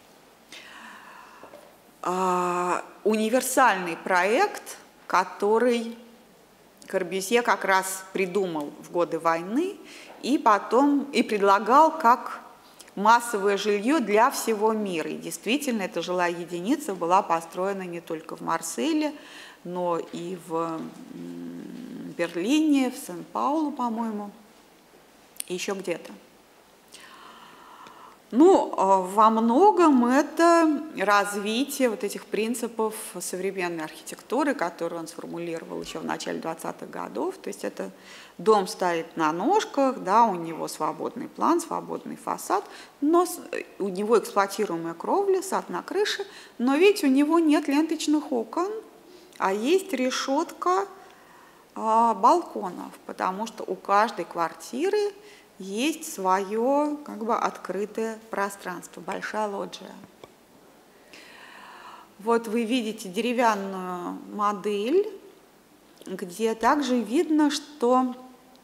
Универсальный проект, который Корбюзье как раз придумал в годы войны и потом и предлагал как массовое жилье для всего мира. И действительно, эта жилая единица была построена не только в Марселе, но и в Берлине, в Сан-Паулу, по-моему, и еще где-то. Ну, во многом это развитие вот этих принципов современной архитектуры, которые он сформулировал еще в начале 20-х годов. То есть это дом стоит на ножках, да, у него свободный план, свободный фасад, но у него эксплуатируемая кровля, сад на крыше, но ведь у него нет ленточных окон, а есть решетка балконов, потому что у каждой квартиры есть свое как бы открытое пространство, большая лоджия. Вот вы видите деревянную модель, где также видно, что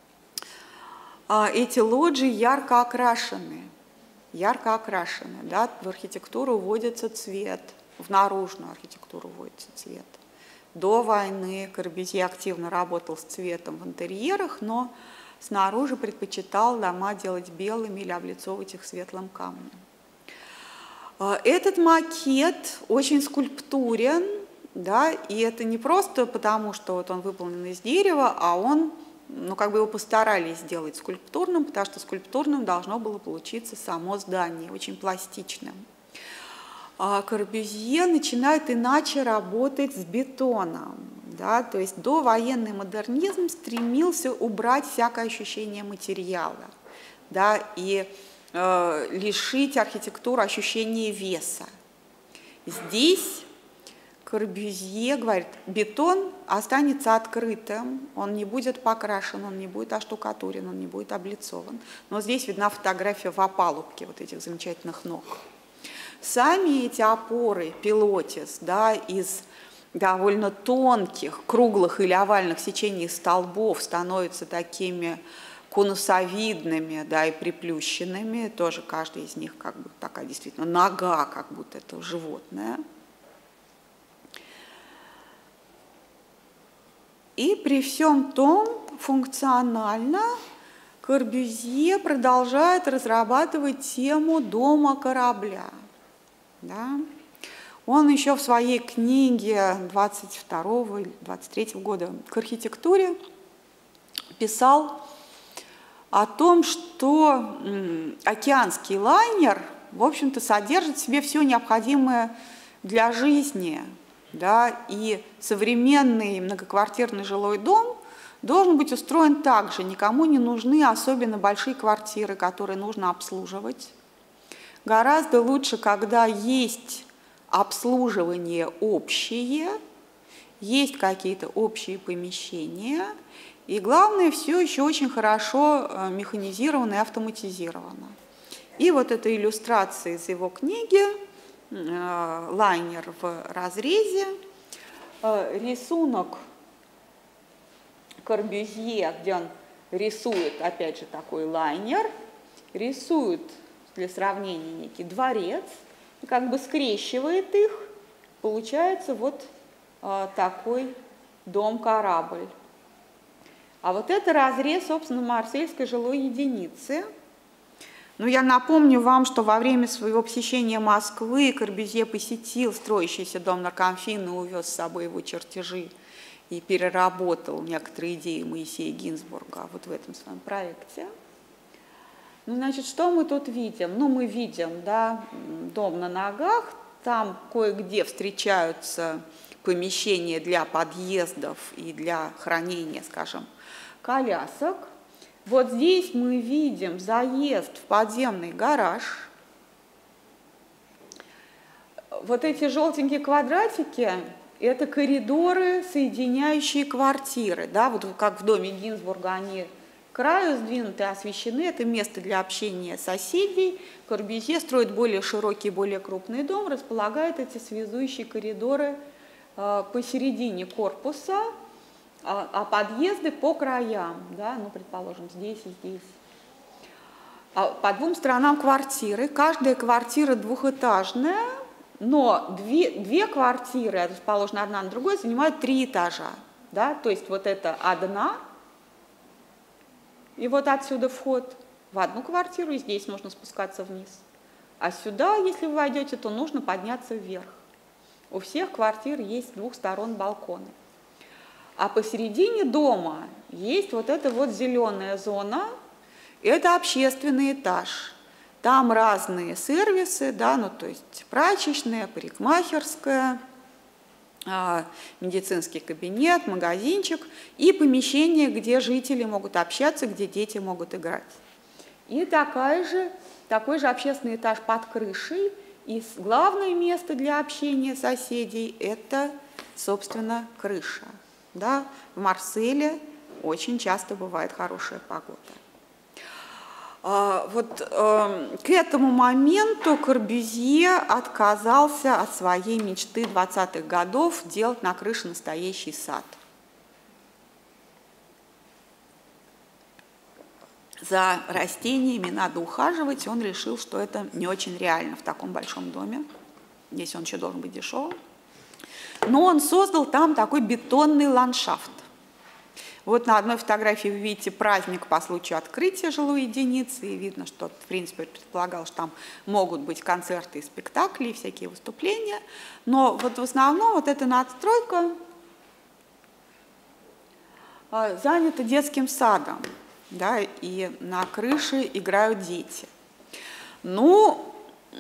эти лоджии ярко окрашены. Да? В архитектуру вводится цвет, в наружную архитектуру вводится цвет. До войны Корбюзье активно работал с цветом в интерьерах, но снаружи предпочитал дома делать белыми или облицовывать их светлым камнем. Этот макет очень скульптурен, да, и это не просто потому, что вот он выполнен из дерева, а он, ну, как бы его постарались сделать скульптурным, потому что скульптурным должно было получиться само здание, очень пластичным. Корбюзье начинает иначе работать с бетоном. Да, то есть довоенный модернизм стремился убрать всякое ощущение материала, да, и лишить архитектуру ощущения веса. Здесь Корбюзье говорит, бетон останется открытым, он не будет покрашен, он не будет оштукатурен, он не будет облицован. Но здесь видна фотография в опалубке вот этих замечательных ног. Сами эти опоры, пилотис, да, из довольно тонких, круглых или овальных сечений столбов становятся такими конусовидными, да, и приплющенными. Тоже каждый из них как бы такая действительно нога, как будто это животное. И при всем том функционально Корбюзье продолжает разрабатывать тему дома-корабля. Да? Он еще в своей книге 22 или 23 года к архитектуре писал о том, что океанский лайнер, в общем-то, содержит в себе все необходимое для жизни, да, и современный многоквартирный жилой дом должен быть устроен так же. Никому не нужны особенно большие квартиры, которые нужно обслуживать. Гораздо лучше, когда есть обслуживание общее, есть какие-то общие помещения, и главное, все еще очень хорошо механизировано и автоматизировано. И вот эта иллюстрация из его книги «Лайнер в разрезе», рисунок Корбюзье, где он рисует, опять же, такой лайнер, рисует для сравнения некий дворец, и как бы скрещивает их, получается вот такой дом-корабль. А вот это разрез, собственно, марсельской жилой единицы. Но я напомню вам, что во время своего посещения Москвы Корбюзье посетил строящийся дом Наркомфина и увез с собой его чертежи и переработал некоторые идеи Моисея Гинзбурга вот в этом своем проекте. Ну, значит, что мы тут видим? Ну, мы видим, да, дом на ногах, там кое-где встречаются помещения для подъездов и для хранения, скажем, колясок. Вот здесь мы видим заезд в подземный гараж. Вот эти желтенькие квадратики – это коридоры, соединяющие квартиры. Да? Вот как в доме Гинзбурга они к краю сдвинуты, освещены. Это место для общения соседей. Корбюзье строит более широкий, более крупный дом, располагает эти связующие коридоры посередине корпуса, а подъезды по краям, да, ну, предположим, здесь и здесь. По двум сторонам квартиры. Каждая квартира двухэтажная, но две квартиры, расположены одна на другой, занимают 3 этажа. Да? То есть вот это одна, и вот отсюда вход в одну квартиру, и здесь нужно спускаться вниз. А сюда, если вы войдете, то нужно подняться вверх. У всех квартир есть с 2 сторон балконы. А посередине дома есть вот эта вот зеленая зона, это общественный этаж. Там разные сервисы, да, ну, то есть прачечная, парикмахерская, медицинский кабинет, магазинчик и помещение, где жители могут общаться, где дети могут играть. И такой же общественный этаж под крышей, и главное место для общения соседей – это, собственно, крыша. Да? В Марселе очень часто бывает хорошая погода. К этому моменту Корбюзье отказался от своей мечты 20-х годов делать на крыше настоящий сад. За растениями надо ухаживать, он решил, что это не очень реально в таком большом доме, если он еще должен быть дешевым. Но он создал там такой бетонный ландшафт. Вот на одной фотографии вы видите праздник по случаю открытия жилой единицы, и видно, что, в принципе, предполагалось, что там могут быть концерты и спектакли, и всякие выступления. Но вот в основном вот эта надстройка занята детским садом, да, и на крыше играют дети. Ну,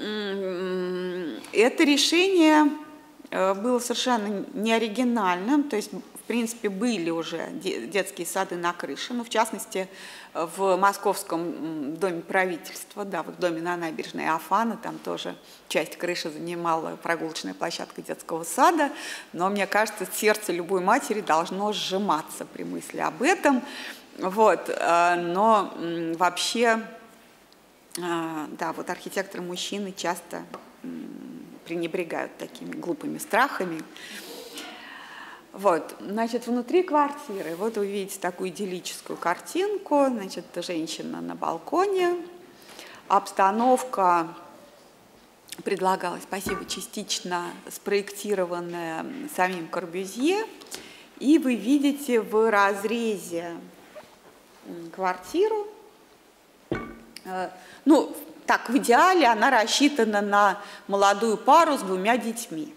это решение было совершенно неоригинальным, то есть, в принципе, были уже детские сады на крыше, но в частности в Московском доме правительства, да, вот в доме на набережной Афаны, там тоже часть крыши занимала прогулочная площадка детского сада, но мне кажется, сердце любой матери должно сжиматься при мысли об этом, вот, но вообще, да, вот архитекторы-мужчины часто пренебрегают такими глупыми страхами. Вот, значит, внутри квартиры, вот вы видите такую идиллическую картинку, значит, женщина на балконе, обстановка предлагалась, спасибо, частично спроектированная самим Корбюзье, и вы видите в разрезе квартиру, ну, так, в идеале она рассчитана на молодую пару с 2 детьми.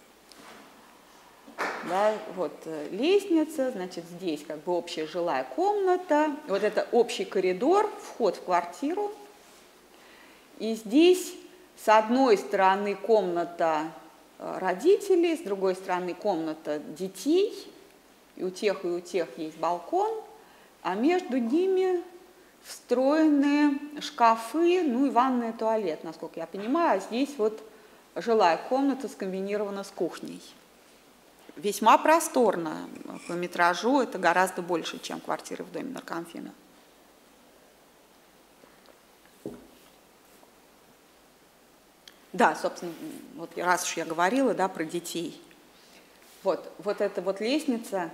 Да, вот лестница, значит, здесь как бы общая жилая комната, вот это общий коридор, вход в квартиру. И здесь с одной стороны комната родителей, с другой стороны комната детей, и у тех есть балкон, а между ними встроены шкафы, ну и ванная, туалет, насколько я понимаю, а здесь вот жилая комната скомбинирована с кухней. Весьма просторно по метражу, это гораздо больше, чем квартиры в доме наркомфина. Да, собственно, вот раз уж я говорила, да, про детей. Вот эта вот лестница,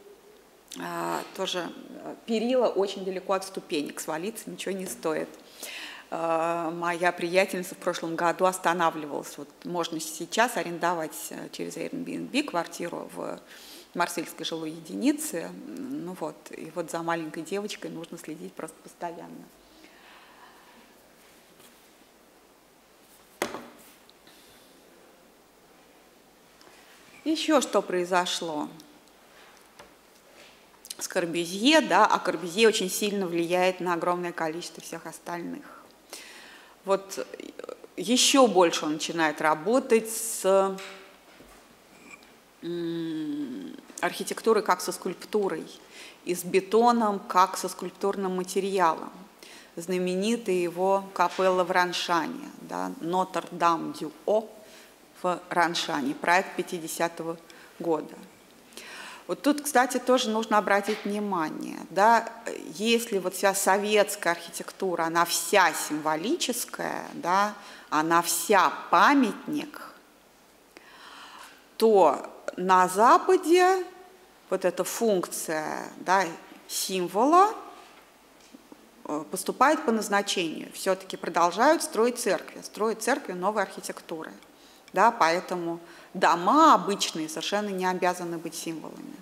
тоже перила очень далеко от ступенек, свалиться ничего не стоит. Моя приятельница в прошлом году останавливалась. Вот можно сейчас арендовать через Airbnb квартиру в марсельской жилой единице. Ну вот, и вот за маленькой девочкой нужно следить просто постоянно. Еще что произошло с Корбюзье, да, а Корбюзье очень сильно влияет на огромное количество всех остальных. Вот еще больше он начинает работать с архитектурой как со скульптурой, и с бетоном как со скульптурным материалом. Знаменитая его капелла в Раншане, да, Нотр-Дам-дю-О в Раншане, проект 50-го года. Вот тут, кстати, тоже нужно обратить внимание, да, если вот вся советская архитектура, она вся символическая, да, она вся памятник, то на Западе вот эта функция, да, символа поступает по назначению. Все-таки продолжают строить церкви новой архитектуры. Да, поэтому дома обычные совершенно не обязаны быть символами.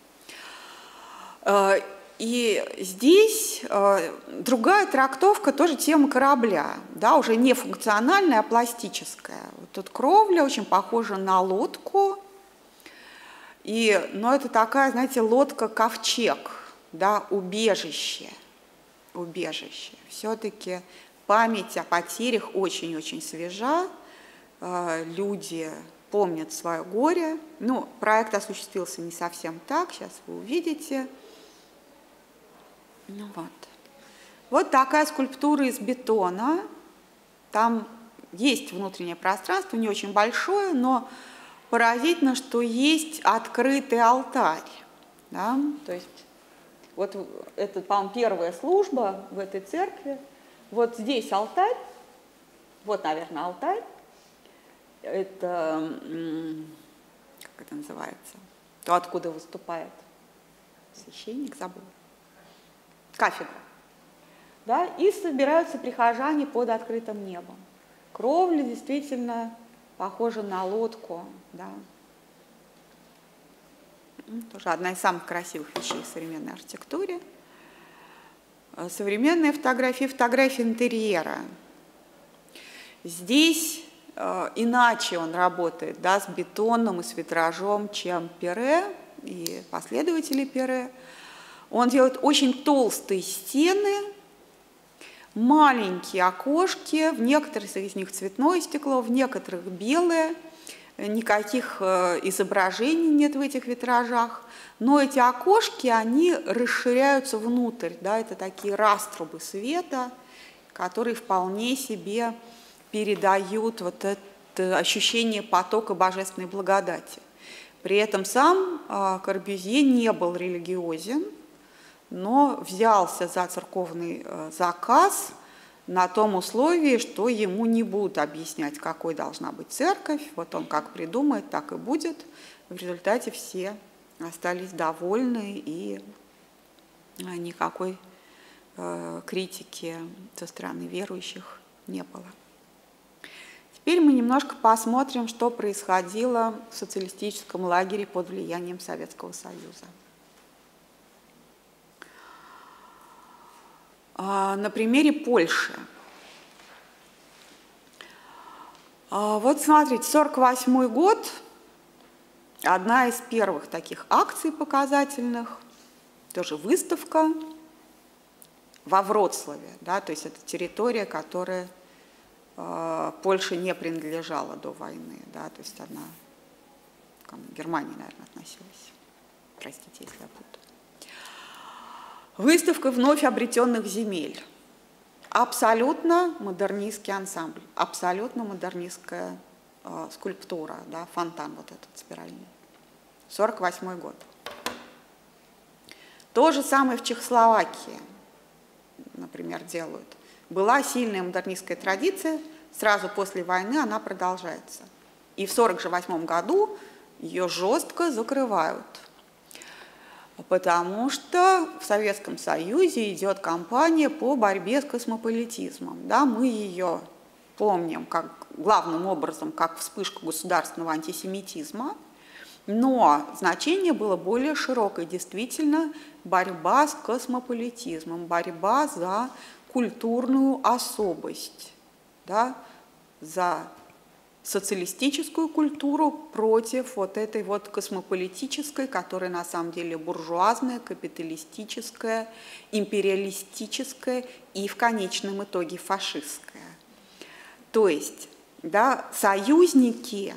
И здесь другая трактовка тоже темы корабля, да, уже не функциональная, а пластическая. Вот тут кровля очень похожа на лодку, но это такая, знаете, лодка-ковчег, да, убежище. Все-таки память о потерях очень-очень свежа, люди помнят свое горе. Ну, проект осуществился не совсем так, сейчас вы увидите. Ну вот. Вот такая скульптура из бетона. Там есть внутреннее пространство, не очень большое, но поразительно, что есть открытый алтарь. Да? То есть вот это, по-моему, первая служба в этой церкви. Вот здесь алтарь, вот, наверное, алтарь. Это, как это называется, то, откуда выступает священник, забыл, кафедра. Да? И собираются прихожане под открытым небом. Кровля действительно похожа на лодку. Да? Тоже одна из самых красивых вещей в современной архитектуре. Современные фотографии, фотографии интерьера. Здесь иначе он работает, да, с бетоном и с витражом, чем Пере и последователи Пере. Он делает очень толстые стены, маленькие окошки, в некоторых из них цветное стекло, в некоторых белое, никаких изображений нет в этих витражах, но эти окошки, они расширяются внутрь, да, это такие раструбы света, которые вполне себе передают вот это ощущение потока божественной благодати. При этом сам Корбюзье не был религиозен, но взялся за церковный заказ на том условии, что ему не будут объяснять, какой должна быть церковь. Вот он как придумает, так и будет. В результате все остались довольны, и никакой критики со стороны верующих не было. Теперь мы немножко посмотрим, что происходило в социалистическом лагере под влиянием Советского Союза. На примере Польши. Вот смотрите, 1948 год, одна из первых таких акций показательных, тоже выставка во Вроцлаве, да, то есть это территория, которая Польше не принадлежала до войны, да, то есть она к Германии, наверное, относилась. Простите, если я путаю. Выставка вновь обретенных земель. Абсолютно модернистский ансамбль, абсолютно модернистская скульптура, да, фонтан вот этот спиральный. 1948 год. То же самое в Чехословакии, например, делают. Была сильная модернистская традиция, сразу после войны она продолжается. И в 1948 году ее жестко закрывают, потому что в Советском Союзе идет кампания по борьбе с космополитизмом. Да, мы ее помним как, главным образом как вспышку государственного антисемитизма, но значение было более широкое, действительно, борьба с космополитизмом, борьба за культурную особость, да, за социалистическую культуру против вот этой вот космополитической, которая на самом деле буржуазная, капиталистическая, империалистическая и в конечном итоге фашистская. То есть, да, союзники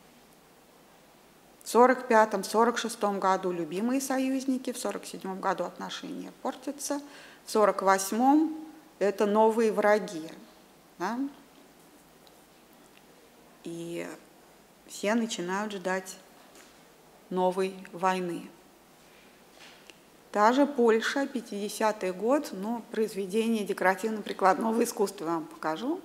в 1945-1946 году любимые союзники, в 1947 году отношения портятся, в 1948 это новые враги. Да? И все начинают ждать новой войны. Та же Польша, 50-й год, ну, произведение декоративно-прикладного искусства я вам покажу.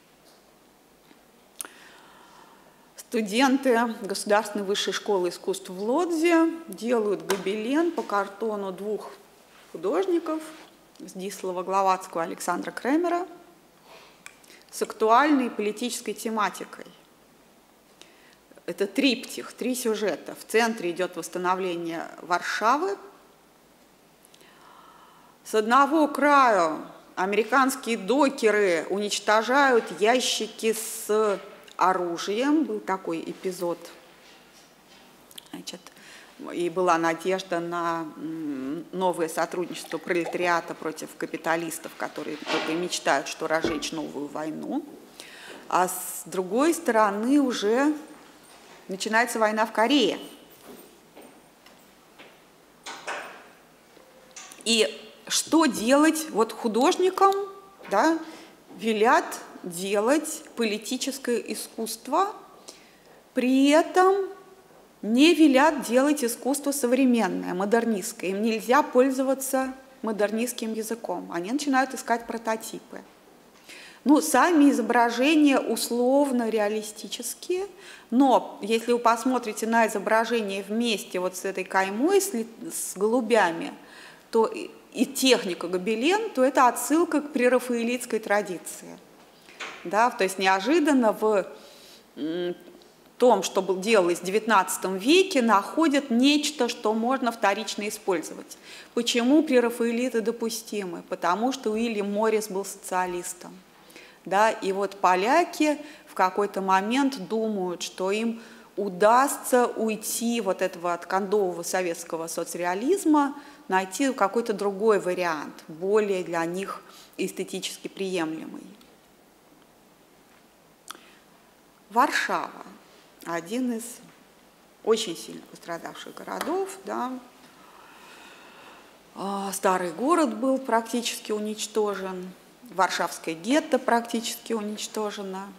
Студенты Государственной высшей школы искусств в Лодзе делают гобелен по картону двух художников, Здислава Гловацкого и Александра Кремера, с актуальной политической тематикой. Это триптих, 3 сюжета. В центре идет восстановление Варшавы. С одного края американские докеры уничтожают ящики с оружием. Был такой эпизод, значит, и была надежда на новое сотрудничество пролетариата против капиталистов, которые только и мечтают, что разжечь новую войну. А с другой стороны уже начинается война в Корее. И что делать вот художникам, да, велят делать политическое искусство, при этом не велят делать искусство современное, модернистское. Им нельзя пользоваться модернистским языком. Они начинают искать прототипы. Ну, сами изображения условно реалистические, но если вы посмотрите на изображение вместе вот с этой каймой, с голубями, то и техника гобелен, то это отсылка к прерафаэлитской традиции. Да, то есть неожиданно в том, что делалось в XIX веке, находят нечто, что можно вторично использовать. Почему прерафаэлиты допустимы? Потому что Уильям Моррис был социалистом. Да, и вот поляки в какой-то момент думают, что им удастся уйти вот этого от кондового советского соцреализма, найти какой-то другой вариант, более для них эстетически приемлемый. Варшава – один из очень сильно пострадавших городов. Да. Старый город был практически уничтожен, Варшавское гетто практически уничтожено.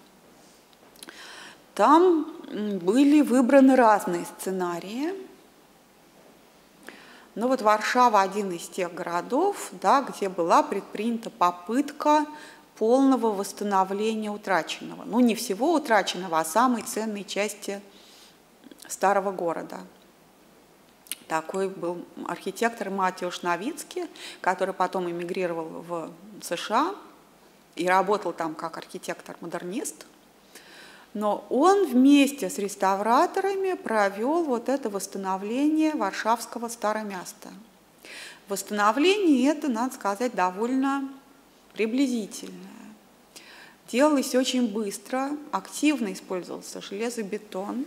Там были выбраны разные сценарии. Но вот Варшава – один из тех городов, да, где была предпринята попытка полного восстановления утраченного. Ну, не всего утраченного, а самой ценной части старого города. Такой был архитектор Матеуш Новицкий, который потом эмигрировал в США и работал там как архитектор-модернист. Но он вместе с реставраторами провел вот это восстановление Варшавского Старомяста. Восстановление это, надо сказать, довольно приблизительное. Делалось очень быстро, активно использовался железобетон.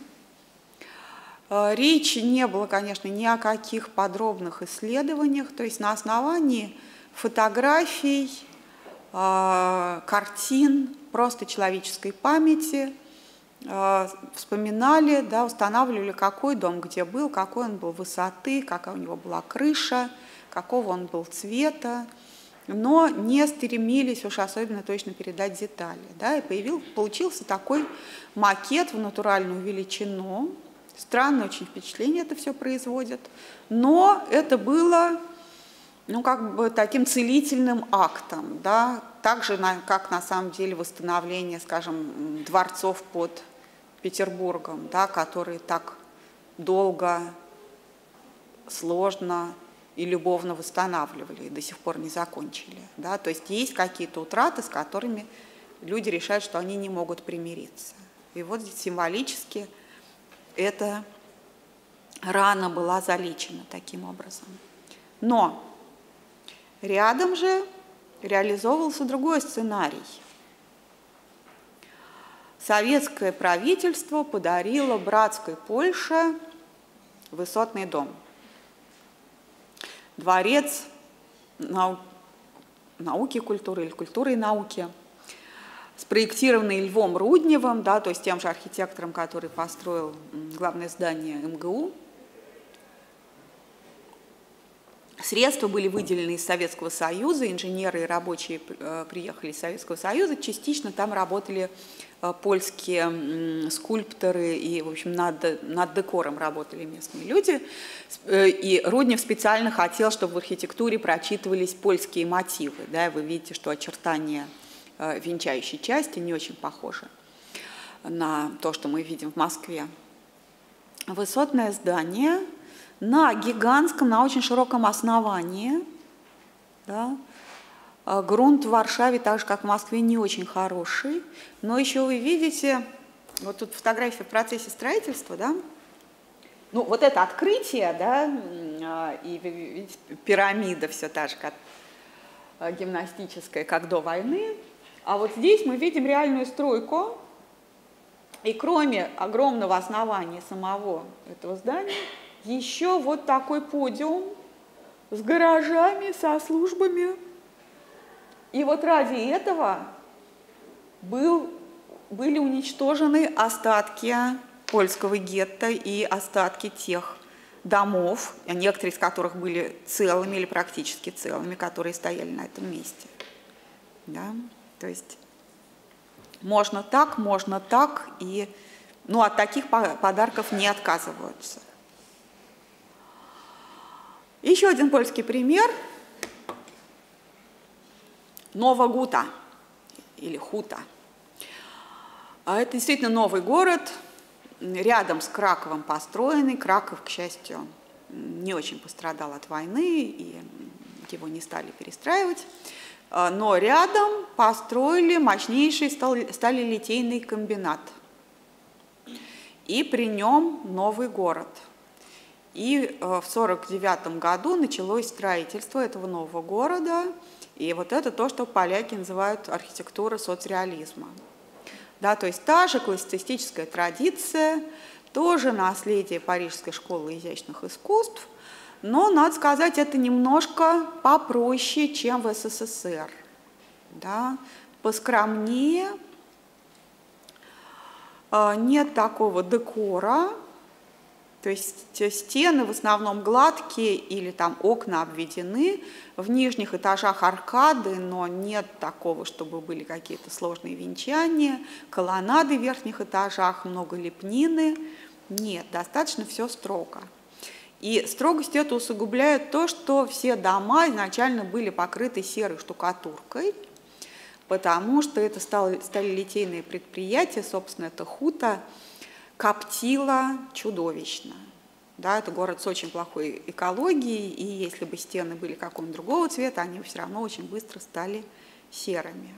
Речи не было, конечно, ни о каких подробных исследованиях, то есть на основании фотографий, картин, просто человеческой памяти вспоминали, да, устанавливали, какой дом где был, какой он был высоты, какая у него была крыша, какого он был цвета, но не стремились уж особенно точно передать детали. Да, и получился такой макет в натуральную величину. Странное очень впечатление это все производит, но это было, ну, как бы таким целительным актом, да, так же, как на самом деле восстановление, скажем, дворцов под Петербургом, да, которые так долго, сложно и любовно восстанавливали и до сих пор не закончили. Да, то есть есть какие-то утраты, с которыми люди решают, что они не могут примириться. И вот здесь символически эта рана была залечена таким образом. Но рядом же реализовывался другой сценарий. Советское правительство подарило братской Польше высотный дом. Дворец науки и культуры, или культуры и науки, спроектированный Львом Рудневым, да, то есть тем же архитектором, который построил главное здание МГУ. Средства были выделены из Советского Союза, инженеры и рабочие приехали из Советского Союза, частично там работали польские скульпторы и, в общем, над декором работали местные люди. И Руднев специально хотел, чтобы в архитектуре прочитывались польские мотивы. Да, и вы видите, что очертания венчающей части не очень похожи на то, что мы видим в Москве. Высотное здание на гигантском, на очень широком основании. Да. Грунт в Варшаве, так же как в Москве, не очень хороший. Но еще вы видите, вот тут фотография в процессе строительства, да? Ну, вот это открытие, да, и вы видите, пирамида все та же, как гимнастическая, как до войны. А вот здесь мы видим реальную стройку. И кроме огромного основания самого этого здания, еще вот такой подиум с гаражами, со службами. И вот ради этого были уничтожены остатки польского гетто и остатки тех домов, некоторые из которых были целыми или практически целыми, которые стояли на этом месте. Да? То есть можно так, и от таких подарков не отказываются. Еще один польский пример. Нова Гута или Хута. Это действительно новый город, рядом с Краковом построенный. Краков, к счастью, не очень пострадал от войны, и его не стали перестраивать. Но рядом построили мощнейший сталелитейный комбинат. И при нем новый город. И в 1949 году началось строительство этого нового города. И вот это то, что поляки называют архитектурой соцреализма. Да, то есть та же классицистическая традиция, тоже наследие Парижской школы изящных искусств, но, надо сказать, это немножко попроще, чем в СССР. Да, поскромнее, нет такого декора, то есть стены в основном гладкие или там окна обведены, в нижних этажах аркады, но нет такого, чтобы были какие-то сложные венчания, колоннады в верхних этажах, много лепнины. Нет, достаточно все строго. И строгость это усугубляет то, что все дома изначально были покрыты серой штукатуркой, потому что это сталелитейное предприятие, собственно, это Хута, коптило чудовищно. Да, это город с очень плохой экологией, и если бы стены были какого-нибудь другого цвета, они все равно очень быстро стали серыми.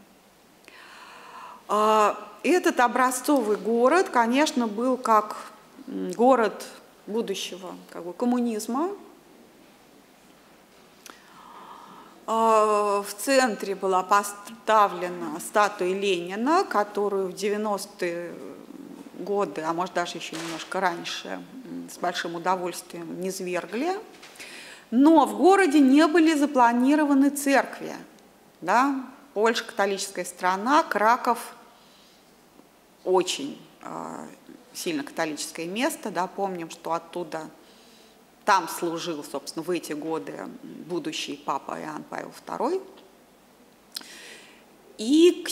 Этот образцовый город, конечно, был как город будущего коммунизма. В центре была поставлена статуя Ленина, которую в 90-е годы, а может даже еще немножко раньше, с большим удовольствием низвергли. Но в городе не были запланированы церкви. Да? Польша католическая страна, Краков очень сильно католическое место. Да? Помним, что оттуда, там служил, собственно, в эти годы будущий папа Иоанн Павел II. И к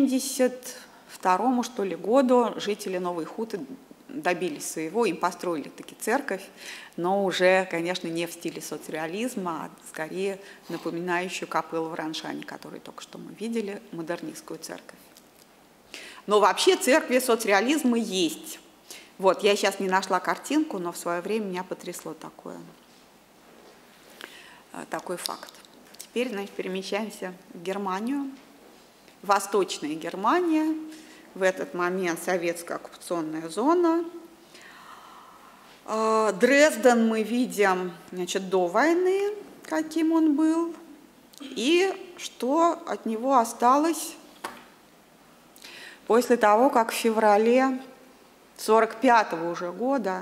1972 что ли, году жители Новой Хуты добились своего, им построили таки церковь, но уже, конечно, не в стиле соцреализма, а скорее напоминающую капеллу в Раншане, которую только что мы видели, модернистскую церковь. Но вообще церкви соцреализма есть. Вот, я сейчас не нашла картинку, но в свое время меня потрясло такой факт. Теперь, значит, перемещаемся в Германию. Восточная Германия, в этот момент советская оккупационная зона. Дрезден мы видим, значит, до войны, каким он был, и что от него осталось после того, как в феврале 1945 уже года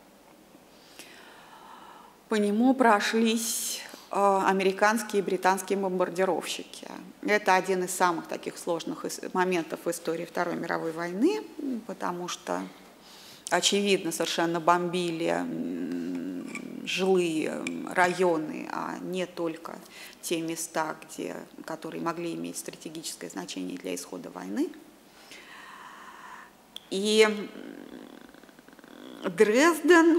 по нему прошлись американские и британские бомбардировщики. Это один из самых таких сложных моментов в истории Второй мировой войны, потому что, очевидно, совершенно бомбили жилые районы, а не только те места, которые могли иметь стратегическое значение для исхода войны. И Дрезден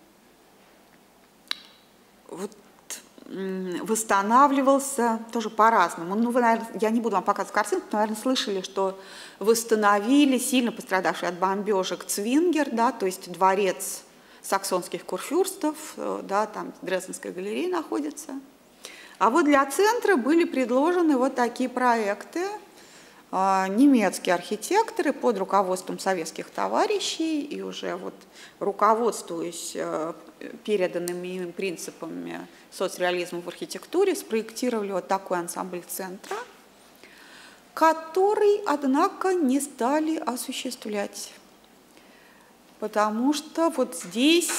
восстанавливался тоже по-разному. Ну, вы, наверное, я не буду вам показывать картинку, но, наверное, слышали, что восстановили сильно пострадавший от бомбежек Цвингер, да, то есть дворец саксонских курфюрстов, да, там Дрезденская галерея находится. А вот для центра были предложены вот такие проекты. Немецкие архитекторы под руководством советских товарищей и уже вот руководствуясь переданными им принципами соцреализма в архитектуре, спроектировали вот такой ансамбль центра, который, однако, не стали осуществлять, потому что вот здесь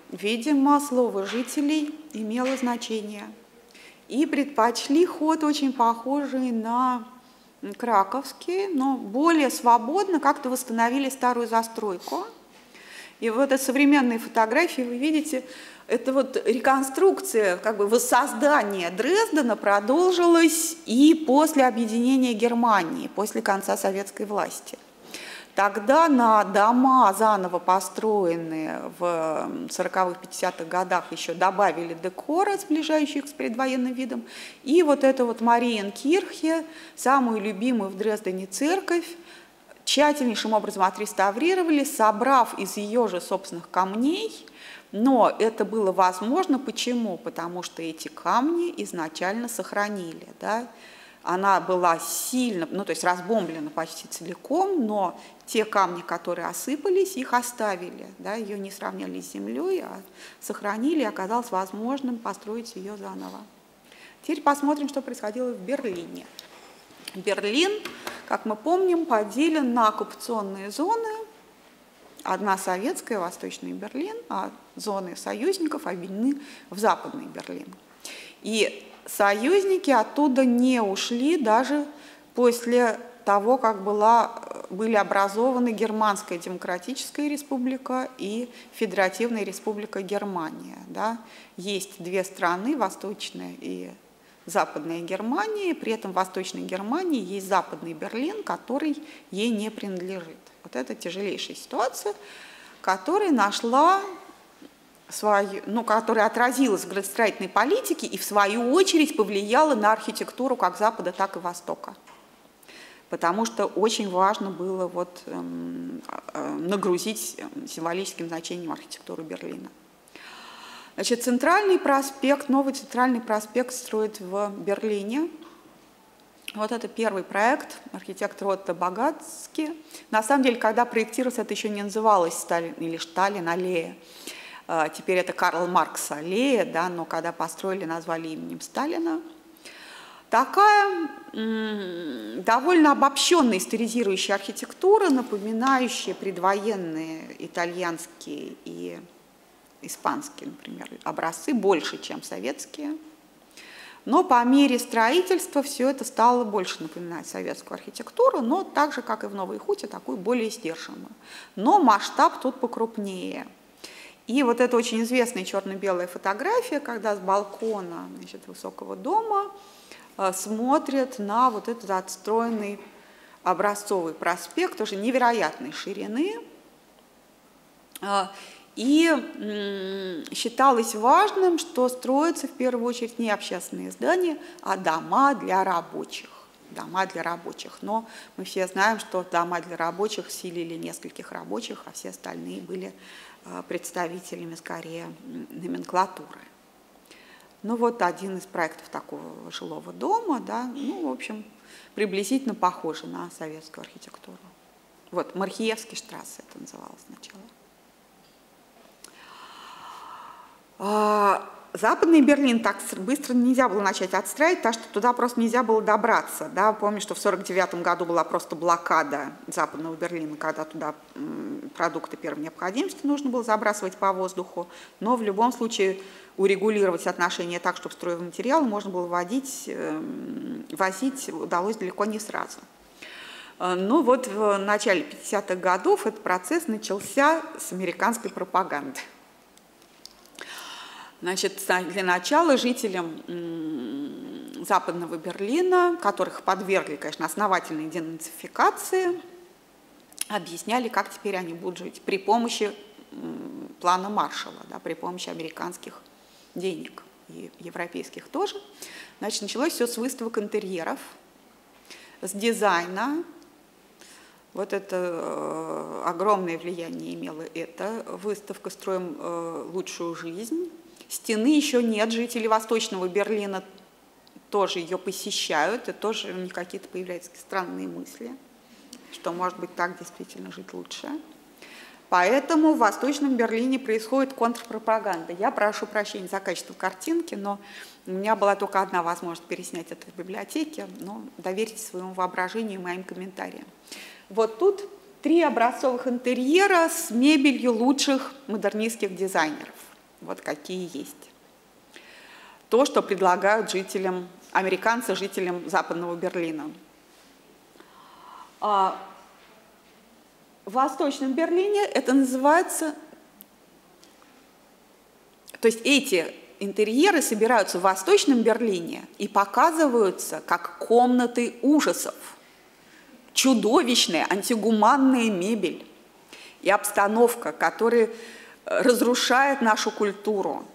видимо, слово жителей имело значение. И предпочли ход очень похожий на краковский, но более свободно как-то восстановили старую застройку. И вот эти современные фотографии, вы видите, это вот реконструкция, как бы воссоздание Дрездена продолжилось и после объединения Германии, после конца советской власти. Тогда на дома, заново построенные в 40-х, 50-х годах, еще добавили декора, сближающих с предвоенным видом. И вот это вот Мариенкирхе, самую любимую в Дрездене церковь, тщательнейшим образом отреставрировали, собрав из ее же собственных камней. Но это было возможно. Почему? Потому что эти камни изначально сохранили. Да? Она была сильно, ну то есть разбомблена почти целиком, но те камни, которые осыпались, их оставили. Да? Ее не сравняли с землей, а сохранили, и оказалось возможным построить ее заново. Теперь посмотрим, что происходило в Берлине. Берлин, как мы помним, поделен на оккупационные зоны. Одна советская, Восточный Берлин, а зоны союзников объединены в Западный Берлин. И союзники оттуда не ушли даже после того, как были образованы Германская Демократическая Республика и Федеративная Республика Германия. Да? Есть две страны, Восточная и Западная Германия, и при этом в Восточной Германии есть Западный Берлин, который ей не принадлежит. Вот это тяжелейшая ситуация, которая которая отразилась в градостроительной политике и в свою очередь повлияла на архитектуру как Запада, так и Востока. Потому что очень важно было нагрузить символическим значением архитектуру Берлина. Значит, центральный проспект, новый центральный проспект строят в Берлине. Вот это первый проект, архитектор Отто Багацкий. На самом деле, когда проектировалось, это еще не называлось Сталин или Сталин-аллея. Теперь это Карл Маркс аллея, да, но когда построили, назвали именем Сталина. Такая довольно обобщенная историзирующая архитектура, напоминающая предвоенные итальянские и испанские, например, образцы, больше, чем советские. Но по мере строительства все это стало больше напоминать советскую архитектуру, но так же, как и в Новой Хуте, такую более сдержанную. Но масштаб тут покрупнее. И вот это очень известная черно-белая фотография, когда с балкона, значит, высокого дома смотрят на вот этот отстроенный образцовый проспект, тоже невероятной ширины. И считалось важным, что строятся в первую очередь не общественные здания, а дома для рабочих. Дома для рабочих. Но мы все знаем, что дома для рабочих селили нескольких рабочих, а все остальные были представителями, скорее, номенклатуры. Ну вот один из проектов такого жилого дома, да, ну, в общем, приблизительно похоже на советскую архитектуру. Вот, Мархиевский штрассе это называлось сначала. Западный Берлин так быстро нельзя было начать отстраивать, так что туда просто нельзя было добраться. Да? Помню, что в 1949 году была просто блокада Западного Берлина, когда туда продукты первой необходимости нужно было забрасывать по воздуху. Но в любом случае урегулировать отношения так, чтобы стройматериалы можно было возить удалось далеко не сразу. Но вот в начале 50-х годов этот процесс начался с американской пропаганды. Значит, для начала жителям Западного Берлина, которых подвергли, конечно, основательной денацификации, объясняли, как теперь они будут жить при помощи плана Маршалла, да, при помощи американских денег и европейских тоже. Значит, началось все с выставок интерьеров, с дизайна. Вот это огромное влияние имела эта выставка «Строим лучшую жизнь». Стены еще нет, жители Восточного Берлина тоже ее посещают, и тоже у них какие-то появляются странные мысли, что, может быть, так действительно жить лучше. Поэтому в Восточном Берлине происходит контрпропаганда. Я прошу прощения за качество картинки, но у меня была только одна возможность переснять это в библиотеке, но доверьтесь своему воображению и моим комментариям. Вот тут 3 образцовых интерьера с мебелью лучших модернистских дизайнеров. вот какие есть. То, что предлагают жителям, американцы, жителям Западного Берлина. В Восточном Берлине это называется... То есть эти интерьеры собираются в Восточном Берлине и показываются как комнаты ужасов. Чудовищная, антигуманная мебель и обстановка, которая разрушает нашу культуру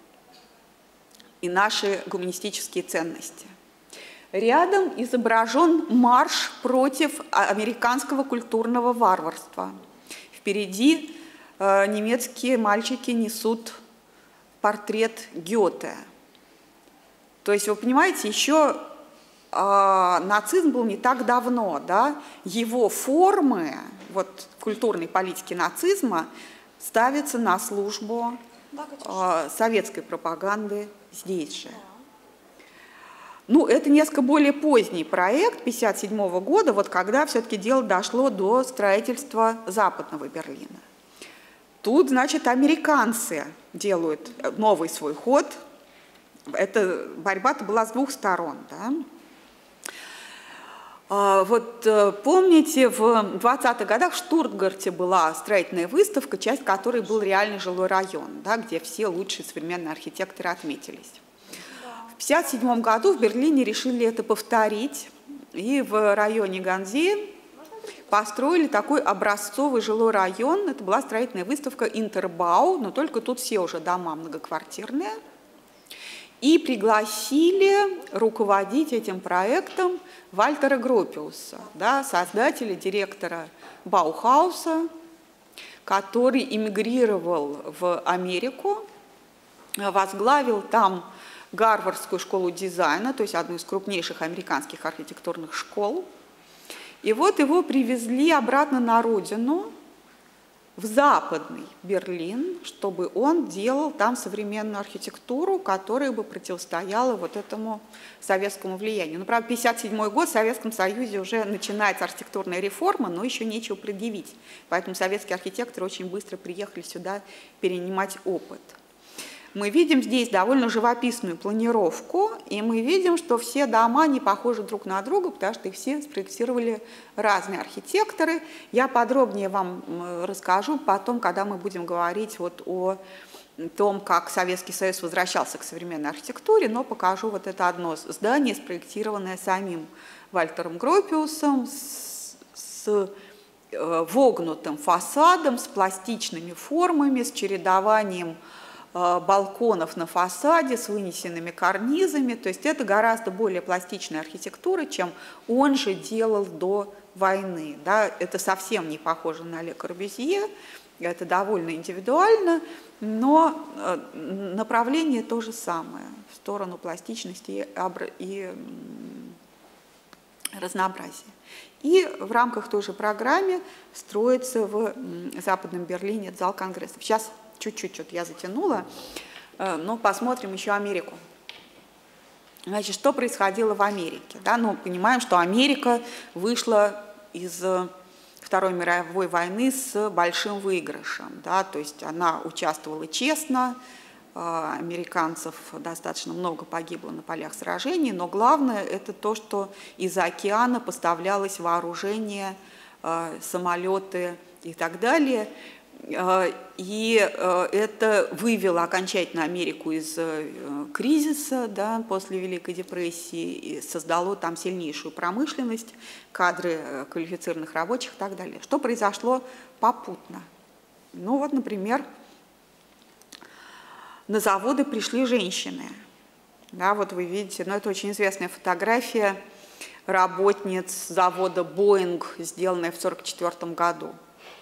и наши гуманистические ценности. Рядом изображен марш против американского культурного варварства. Впереди немецкие мальчики несут портрет Гёте. То есть, вы понимаете, еще нацизм был не так давно, да? Его формы вот, культурной политики нацизма ставятся на службу советской пропаганды здесь же. Ну, это несколько более поздний проект 1957 года, вот когда все-таки дело дошло до строительства Западного Берлина. Тут, значит, американцы делают новый свой ход. Это борьба-то была с двух сторон, да? Вот помните, в 20-х годах в Штутгарте была строительная выставка, часть которой был реальный жилой район, да, где все лучшие современные архитекторы отметились. В 1957 году в Берлине решили это повторить, и в районе Ганзейм построили такой образцовый жилой район. Это была строительная выставка Интербау, но только тут все уже дома многоквартирные. И пригласили руководить этим проектом Вальтера Гропиуса, да, создателя, директора Баухауса, который эмигрировал в Америку, возглавил там Гарвардскую школу дизайна, то есть одну из крупнейших американских архитектурных школ. И вот его привезли обратно на родину, в Западный Берлин, чтобы он делал там современную архитектуру, которая бы противостояла вот этому советскому влиянию. Ну, правда, 1957 год в Советском Союзе уже начинается архитектурная реформа, но еще нечего предъявить. Поэтому советские архитекторы очень быстро приехали сюда перенимать опыт. Мы видим здесь довольно живописную планировку, и мы видим, что все дома не похожи друг на друга, потому что их все спроектировали разные архитекторы. Я подробнее вам расскажу потом, когда мы будем говорить вот о том, как Советский Союз возвращался к современной архитектуре, но покажу вот это одно здание, спроектированное самим Вальтером Гропиусом, с вогнутым фасадом, с пластичными формами, с чередованием балконов на фасаде с вынесенными карнизами, то есть это гораздо более пластичная архитектура, чем он же делал до войны. Да? Это совсем не похоже на Ле Корбюзье, это довольно индивидуально, но направление то же самое, в сторону пластичности и разнообразия. И в рамках той же программы строится в Западном Берлине зал конгрессов. Сейчас чуть-чуть я затянула, но посмотрим еще Америку. Значит, что происходило в Америке? Да? Ну, понимаем, что Америка вышла из Второй мировой войны с большим выигрышем. Да? То есть она участвовала честно, американцев достаточно много погибло на полях сражений, но главное это то, что из-за океана поставлялось вооружение, самолеты и так далее. И это вывело окончательно Америку из кризиса, да, после Великой депрессии, и создало там сильнейшую промышленность, кадры квалифицированных рабочих и так далее. Что произошло попутно? Ну вот, например, на заводы пришли женщины. Да, вот вы видите, ну, это очень известная фотография работниц завода Boeing, сделанная в 1944 году.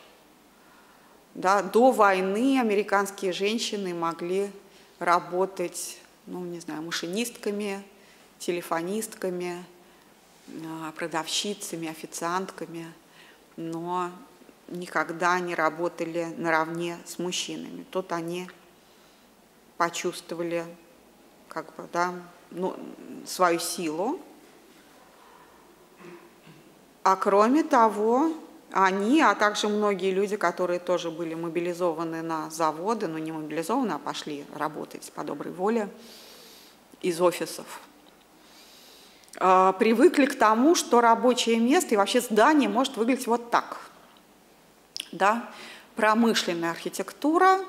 Да, до войны американские женщины могли работать, ну, не знаю, машинистками, телефонистками, продавщицами, официантками, но никогда не работали наравне с мужчинами. Тут они почувствовали как бы, да, ну, свою силу. А кроме того, они, а также многие люди, которые тоже были мобилизованы на заводы, но не мобилизованы, а пошли работать по доброй воле из офисов, привыкли к тому, что рабочее место и вообще здание может выглядеть вот так. Да? Промышленная архитектура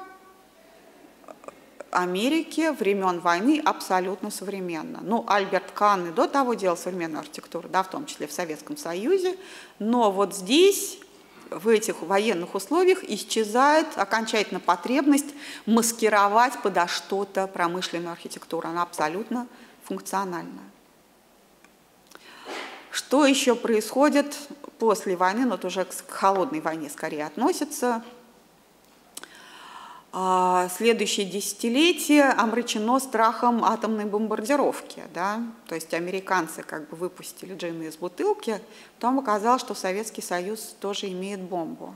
Америки времен войны абсолютно современна. Ну, Альберт Кан и до того делал современную архитектуру, да, в том числе в Советском Союзе, но вот здесь, в этих военных условиях, исчезает окончательно потребность маскировать подо что-то промышленную архитектуру. Она абсолютно функциональна. Что еще происходит после войны, но это уже к холодной войне скорее относится. Следующее десятилетие омрачено страхом атомной бомбардировки. Да? То есть американцы как бы выпустили джин из бутылки, потом оказалось, что Советский Союз тоже имеет бомбу.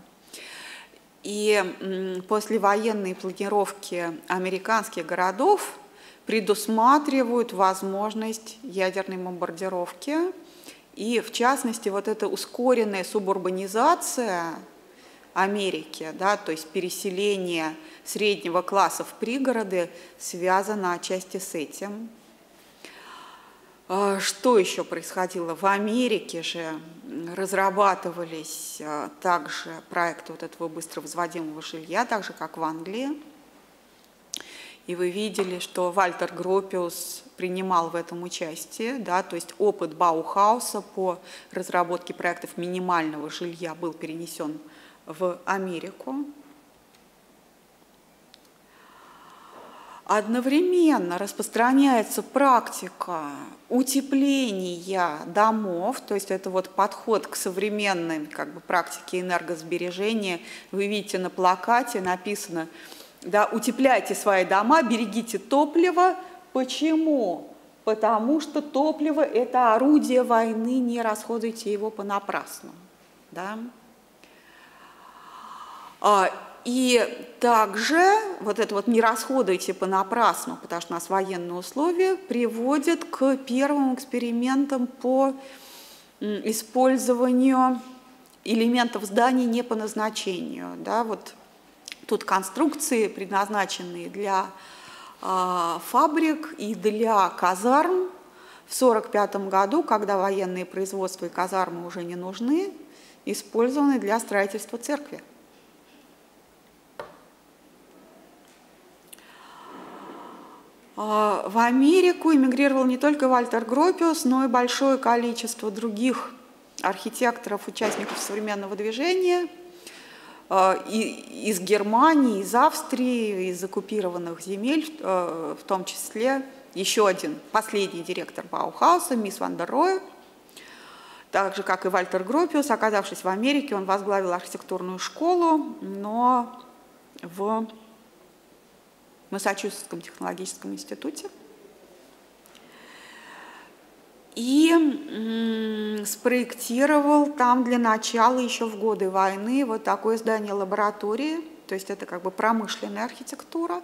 И послевоенные планировки американских городов предусматривают возможность ядерной бомбардировки. И в частности, вот эта ускоренная субурбанизация Америки, да, то есть переселение среднего класса в пригороды, связано отчасти с этим. Что еще происходило? В Америке же разрабатывались также проекты вот этого быстро возводимого жилья, так же, как в Англии. И вы видели, что Вальтер Гропиус принимал в этом участие, да, то есть опыт Баухауса по разработке проектов минимального жилья был перенесен в Америку. Одновременно распространяется практика утепления домов, то есть это вот подход к современной как бы практике энергосбережения. Вы видите, на плакате написано: да, утепляйте свои дома, берегите топливо. Почему? Потому что топливо – это орудие войны, не расходуйте его понапрасну. Да? И также вот это вот «не расходуйте понапрасну», потому что у нас военные условия, приводит к первым экспериментам по использованию элементов зданий не по назначению. Да? Вот тут конструкции, предназначенные для фабрик и для казарм. В 1945 году, когда военные производства и казармы уже не нужны, использованы для строительства церкви. В Америку эмигрировал не только Вальтер Гропиус, но и большое количество других архитекторов, участников современного движения из Германии, из Австрии, из оккупированных земель, в том числе еще один, последний директор Баухауса, мисс Ван дер Роhe. Так же, как и Вальтер Гропиус, оказавшись в Америке, он возглавил архитектурную школу, но в Массачусетском технологическом институте. И спроектировал там для начала, еще в годы войны, вот такое здание лаборатории, то есть это как бы промышленная архитектура.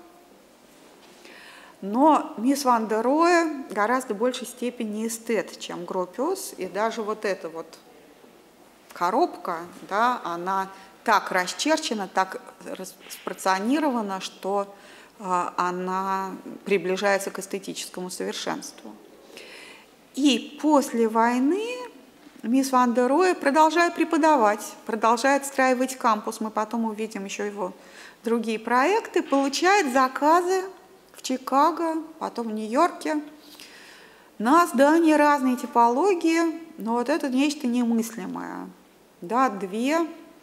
Но мисс Ван дер Роhe гораздо большей степени эстет, чем Гропиус, и даже вот эта вот коробка, да, она так расчерчена, так распорционирована, что она приближается к эстетическому совершенству. И после войны мисс Ван дер Роhe продолжает преподавать, продолжает отстраивать кампус, мы потом увидим еще его другие проекты, получает заказы в Чикаго, потом в Нью-Йорке на здания разной типологии, но вот это нечто немыслимое. Да, две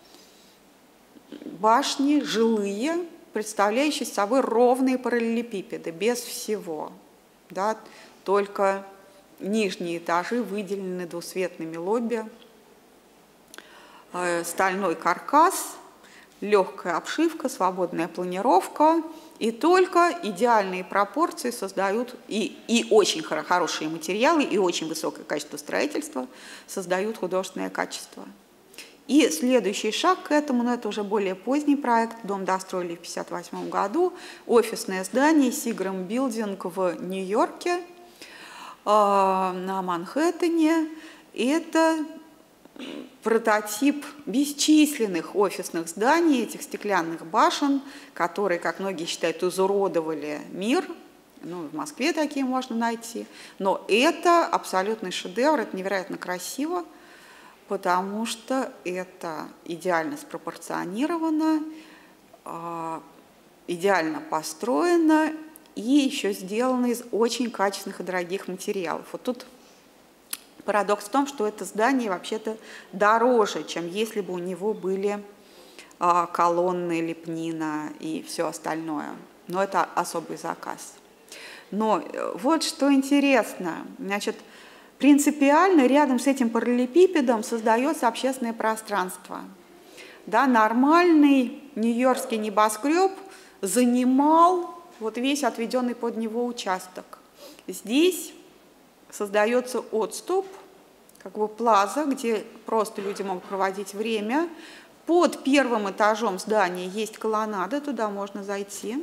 башни жилые, представляющие собой ровные параллелепипеды, без всего. Да, только нижние этажи выделены двусветными лобби, стальной каркас, легкая обшивка, свободная планировка, и только идеальные пропорции создают, и очень хорошие материалы, и очень высокое качество строительства создают художественное качество. И следующий шаг к этому, но это уже более поздний проект, дом достроили в 1958 году, офисное здание Seagram Building в Нью-Йорке, на Манхэттене. Это прототип бесчисленных офисных зданий, этих стеклянных башен, которые, как многие считают, изуродовали мир. Ну, в Москве такие можно найти. Но это абсолютный шедевр, это невероятно красиво, потому что это идеально спропорционировано, идеально построено и еще сделано из очень качественных и дорогих материалов. Вот тут парадокс в том, что это здание вообще-то дороже, чем если бы у него были колонны, лепнина и все остальное. Но это особый заказ. Но вот что интересно, значит, принципиально рядом с этим параллелепипедом создается общественное пространство. Да, нормальный нью-йоркский небоскреб занимал вот весь отведенный под него участок. Здесь создается отступ, как бы плаза, где просто люди могут проводить время. Под первым этажом здания есть колоннада, туда можно зайти.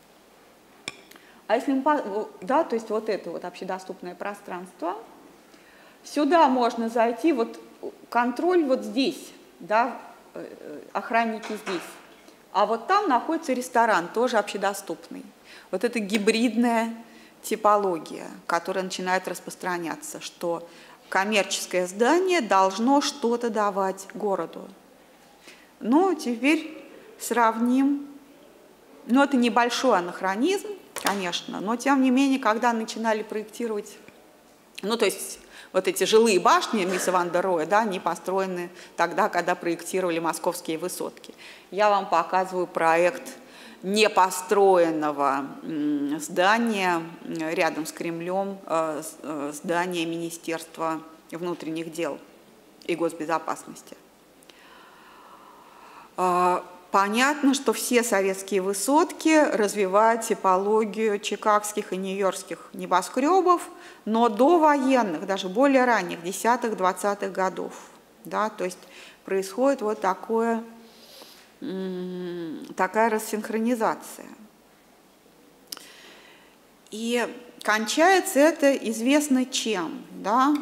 А если мы, да, то есть вот это вот общедоступное пространство, сюда можно зайти, вот контроль вот здесь, да, охранники здесь. А вот там находится ресторан, тоже общедоступный. Вот это гибридная типология, которая начинает распространяться, что коммерческое здание должно что-то давать городу. Но теперь сравним, ну это небольшой анахронизм, конечно, но тем не менее, когда начинали проектировать, ну то есть вот эти жилые башни мисса Ван дер Роэ, да, они построены тогда, когда проектировали московские высотки. Я вам показываю проект непостроенного здания рядом с Кремлем, здание Министерства внутренних дел и госбезопасности. Понятно, что все советские высотки развивают типологию чикагских и нью-йоркских небоскребов, но до военных, даже более ранних, 10-20-х годов. Да, то есть происходит вот такая рассинхронизация. И кончается это известно чем. Да?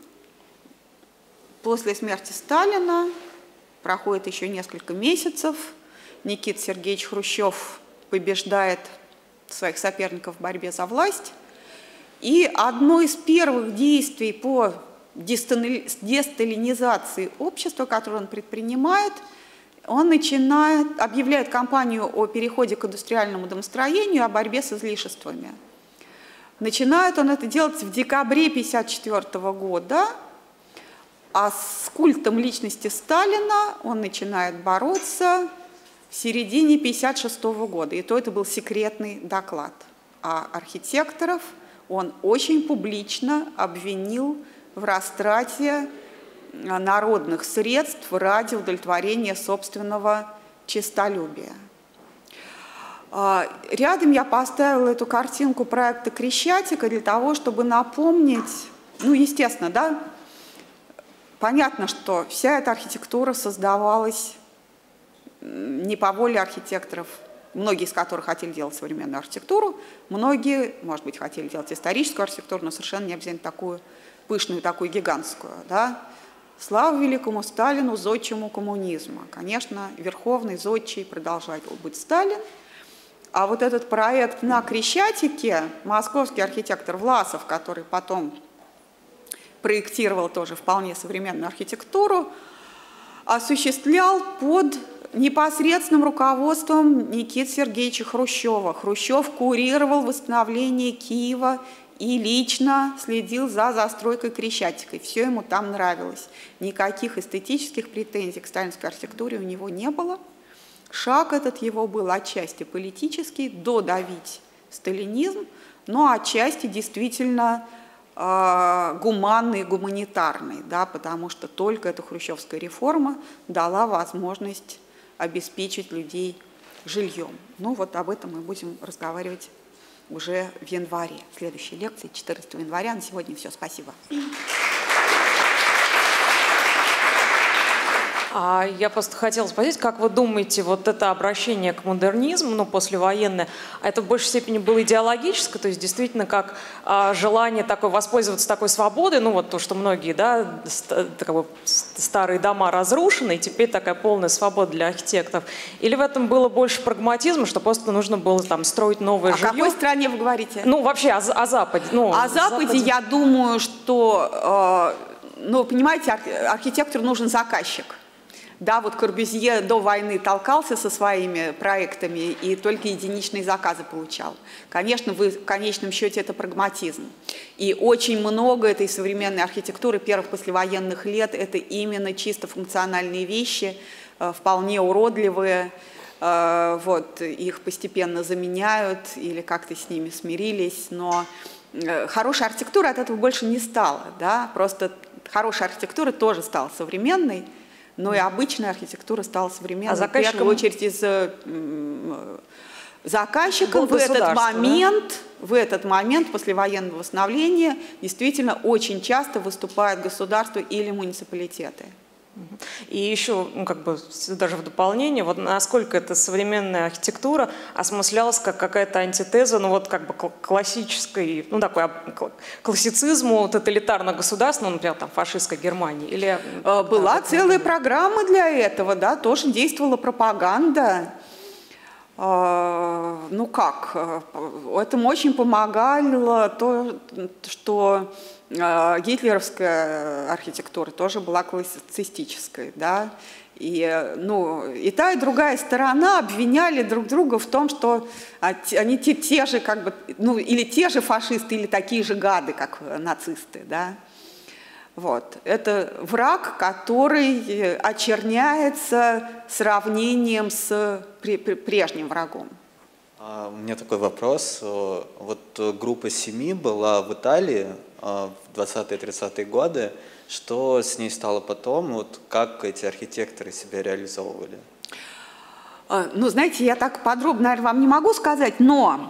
После смерти Сталина проходит еще несколько месяцев, Никита Сергеевич Хрущев побеждает своих соперников в борьбе за власть. И одно из первых действий по десталинизации общества, которое он предпринимает, он объявляет кампанию о переходе к индустриальному домостроению, о борьбе с излишествами. Начинает он это делать в декабре 1954 года, а с культом личности Сталина он начинает бороться в середине 1956 года. И то это был секретный доклад. А архитекторов он очень публично обвинил в растрате народных средств ради удовлетворения собственного честолюбия. Рядом я поставила эту картинку проекта Крещатика для того, чтобы напомнить, ну, естественно, да, понятно, что вся эта архитектура создавалась не по воле архитекторов, многие из которых хотели делать современную архитектуру, многие, может быть, хотели делать историческую архитектуру, но совершенно не обязательно такую пышную, такую гигантскую. Да? Слава великому Сталину, зодчему коммунизма. Конечно, верховный зодчий продолжает быть Сталин. А вот этот проект на Крещатике, московский архитектор Власов, который потом проектировал тоже вполне современную архитектуру, осуществлял под непосредственным руководством Никиты Сергеевича Хрущева. Хрущев курировал восстановление Киева и лично следил за застройкой Крещатика. Все ему там нравилось. Никаких эстетических претензий к сталинской архитектуре у него не было. Шаг этот его был отчасти политический, додавить сталинизм, но отчасти действительно гуманный, гуманитарный, да, потому что только эта хрущевская реформа дала возможность обеспечить людей жильем. Ну вот об этом мы будем разговаривать уже в январе, в следующей лекции, 14 января. На сегодня все. Спасибо. Я просто хотела спросить, как вы думаете, вот это обращение к модернизму, ну, послевоенное, это в большей степени было идеологическое, то есть действительно как желание такое воспользоваться такой свободой, ну, вот то, что многие, да, старые дома разрушены, и теперь такая полная свобода для архитекторов. Или в этом было больше прагматизма, что просто нужно было там строить новое жилье? О какой стране вы говорите? Ну, вообще о Западе. Ну, о Западе, я думаю, что, ну, понимаете, архитектору нужен заказчик. Да, вот Корбюзье до войны толкался со своими проектами и только единичные заказы получал. Конечно, в конечном счете это прагматизм. И очень много этой современной архитектуры первых послевоенных лет – это именно чисто функциональные вещи, вполне уродливые. Вот, их постепенно заменяют или как-то с ними смирились, но хорошая архитектура от этого больше не стала. Да? Просто хорошая архитектура тоже стала современной, но и обычная архитектура стала современной. В первую очередь из заказчиков в этот момент послевоенного восстановления действительно очень часто выступают государства или муниципалитеты. И еще, ну, как бы даже в дополнение, вот насколько эта современная архитектура осмыслялась как какая-то антитеза, ну вот как бы классической, ну такой классицизму тоталитарного государства, ну, например, там фашистской Германии? Или была целая программа для этого, да, тоже действовала пропаганда. Ну как, этому очень помогало то, что гитлеровская архитектура тоже была классицистической, да, и, ну, и та, и другая сторона обвиняли друг друга в том, что они те же, как бы, ну, или те же фашисты, или такие же гады, как нацисты, да. Вот. Это враг, который очерняется сравнением с прежним врагом. У меня такой вопрос. Вот группа «Семи» была в Италии в 20-30-е годы. Что с ней стало потом? Вот как эти архитекторы себя реализовывали? Ну, знаете, я так подробно, наверное, вам не могу сказать, но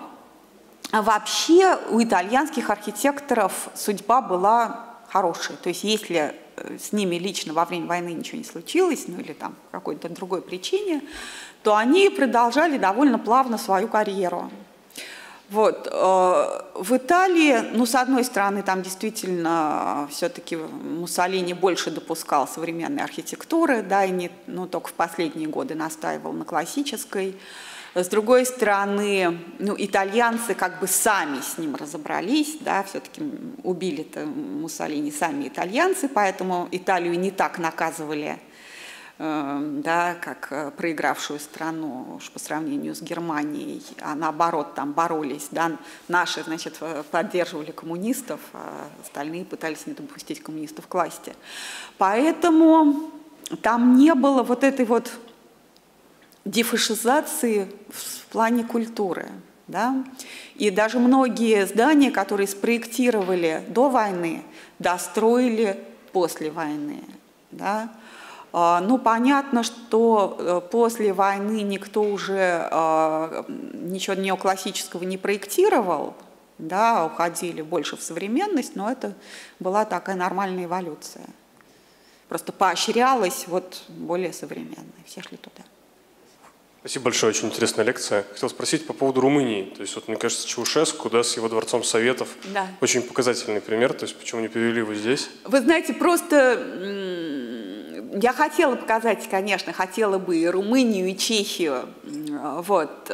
вообще у итальянских архитекторов судьба была хорошей. То есть если с ними лично во время войны ничего не случилось, ну или там по какой-то другой причине, то они продолжали довольно плавно свою карьеру. Вот. В Италии, ну, с одной стороны, там действительно все-таки Муссолини больше допускал современной архитектуры, да, и не, ну, только в последние годы настаивал на классической. С другой стороны, ну, итальянцы как бы сами с ним разобрались, да, все-таки убили-то Муссолини сами итальянцы, поэтому Италию не так наказывали, да, как проигравшую страну уж по сравнению с Германией, а наоборот там боролись, да, наши, значит, поддерживали коммунистов, а остальные пытались не допустить коммунистов к власти. Поэтому там не было вот этой вот дефашизации в плане культуры. Да? И даже многие здания, которые спроектировали до войны, достроили после войны. Да? Ну, понятно, что после войны никто уже ничего неоклассического не проектировал, да, уходили больше в современность, но это была такая нормальная эволюция. Просто поощрялась вот более современная, все шли туда. Спасибо большое, очень интересная лекция. Хотел спросить по поводу Румынии. То есть, вот, мне кажется, Чаушеску, да, с его Дворцом Советов, да, очень показательный пример. То есть, почему не привели его здесь? Вы знаете, просто я хотела показать, конечно, хотела бы и Румынию, и Чехию. Вот.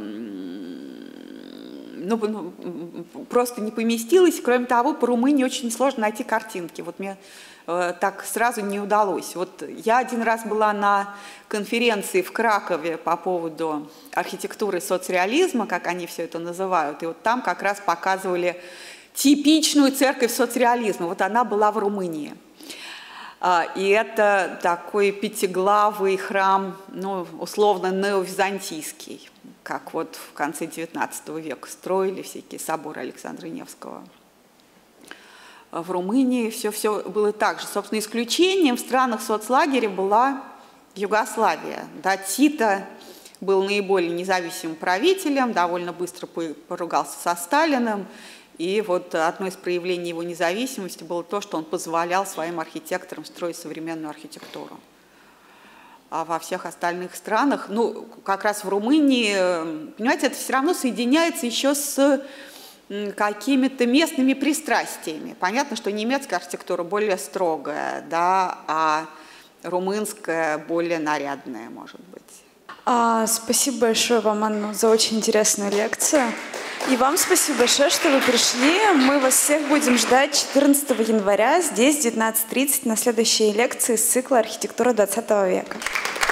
Ну, просто не поместилось. Кроме того, по Румынии очень сложно найти картинки. Вот мне так сразу не удалось. Вот я один раз была на конференции в Кракове по поводу архитектуры соцреализма, как они все это называют, и вот там как раз показывали типичную церковь соцреализма. Вот она была в Румынии. И это такой пятиглавый храм, ну, условно неовизантийский, как вот в конце XIX века строили всякие соборы Александра Невского. В Румынии все было так же. Собственно, исключением в странах соцлагеря была Югославия. Да, Тито был наиболее независимым правителем, довольно быстро поругался со Сталиным. И вот одно из проявлений его независимости было то, что он позволял своим архитекторам строить современную архитектуру. во всех остальных странах. Ну, как раз в Румынии, понимаете, это все равно соединяется еще с какими-то местными пристрастиями. Понятно, что немецкая архитектура более строгая, да, а румынская более нарядная, может быть. Спасибо большое вам, Анна, за очень интересную лекцию. И вам спасибо большое, что вы пришли. Мы вас всех будем ждать 14 января здесь в 19:30 на следующей лекции из цикла «Архитектура 20 века».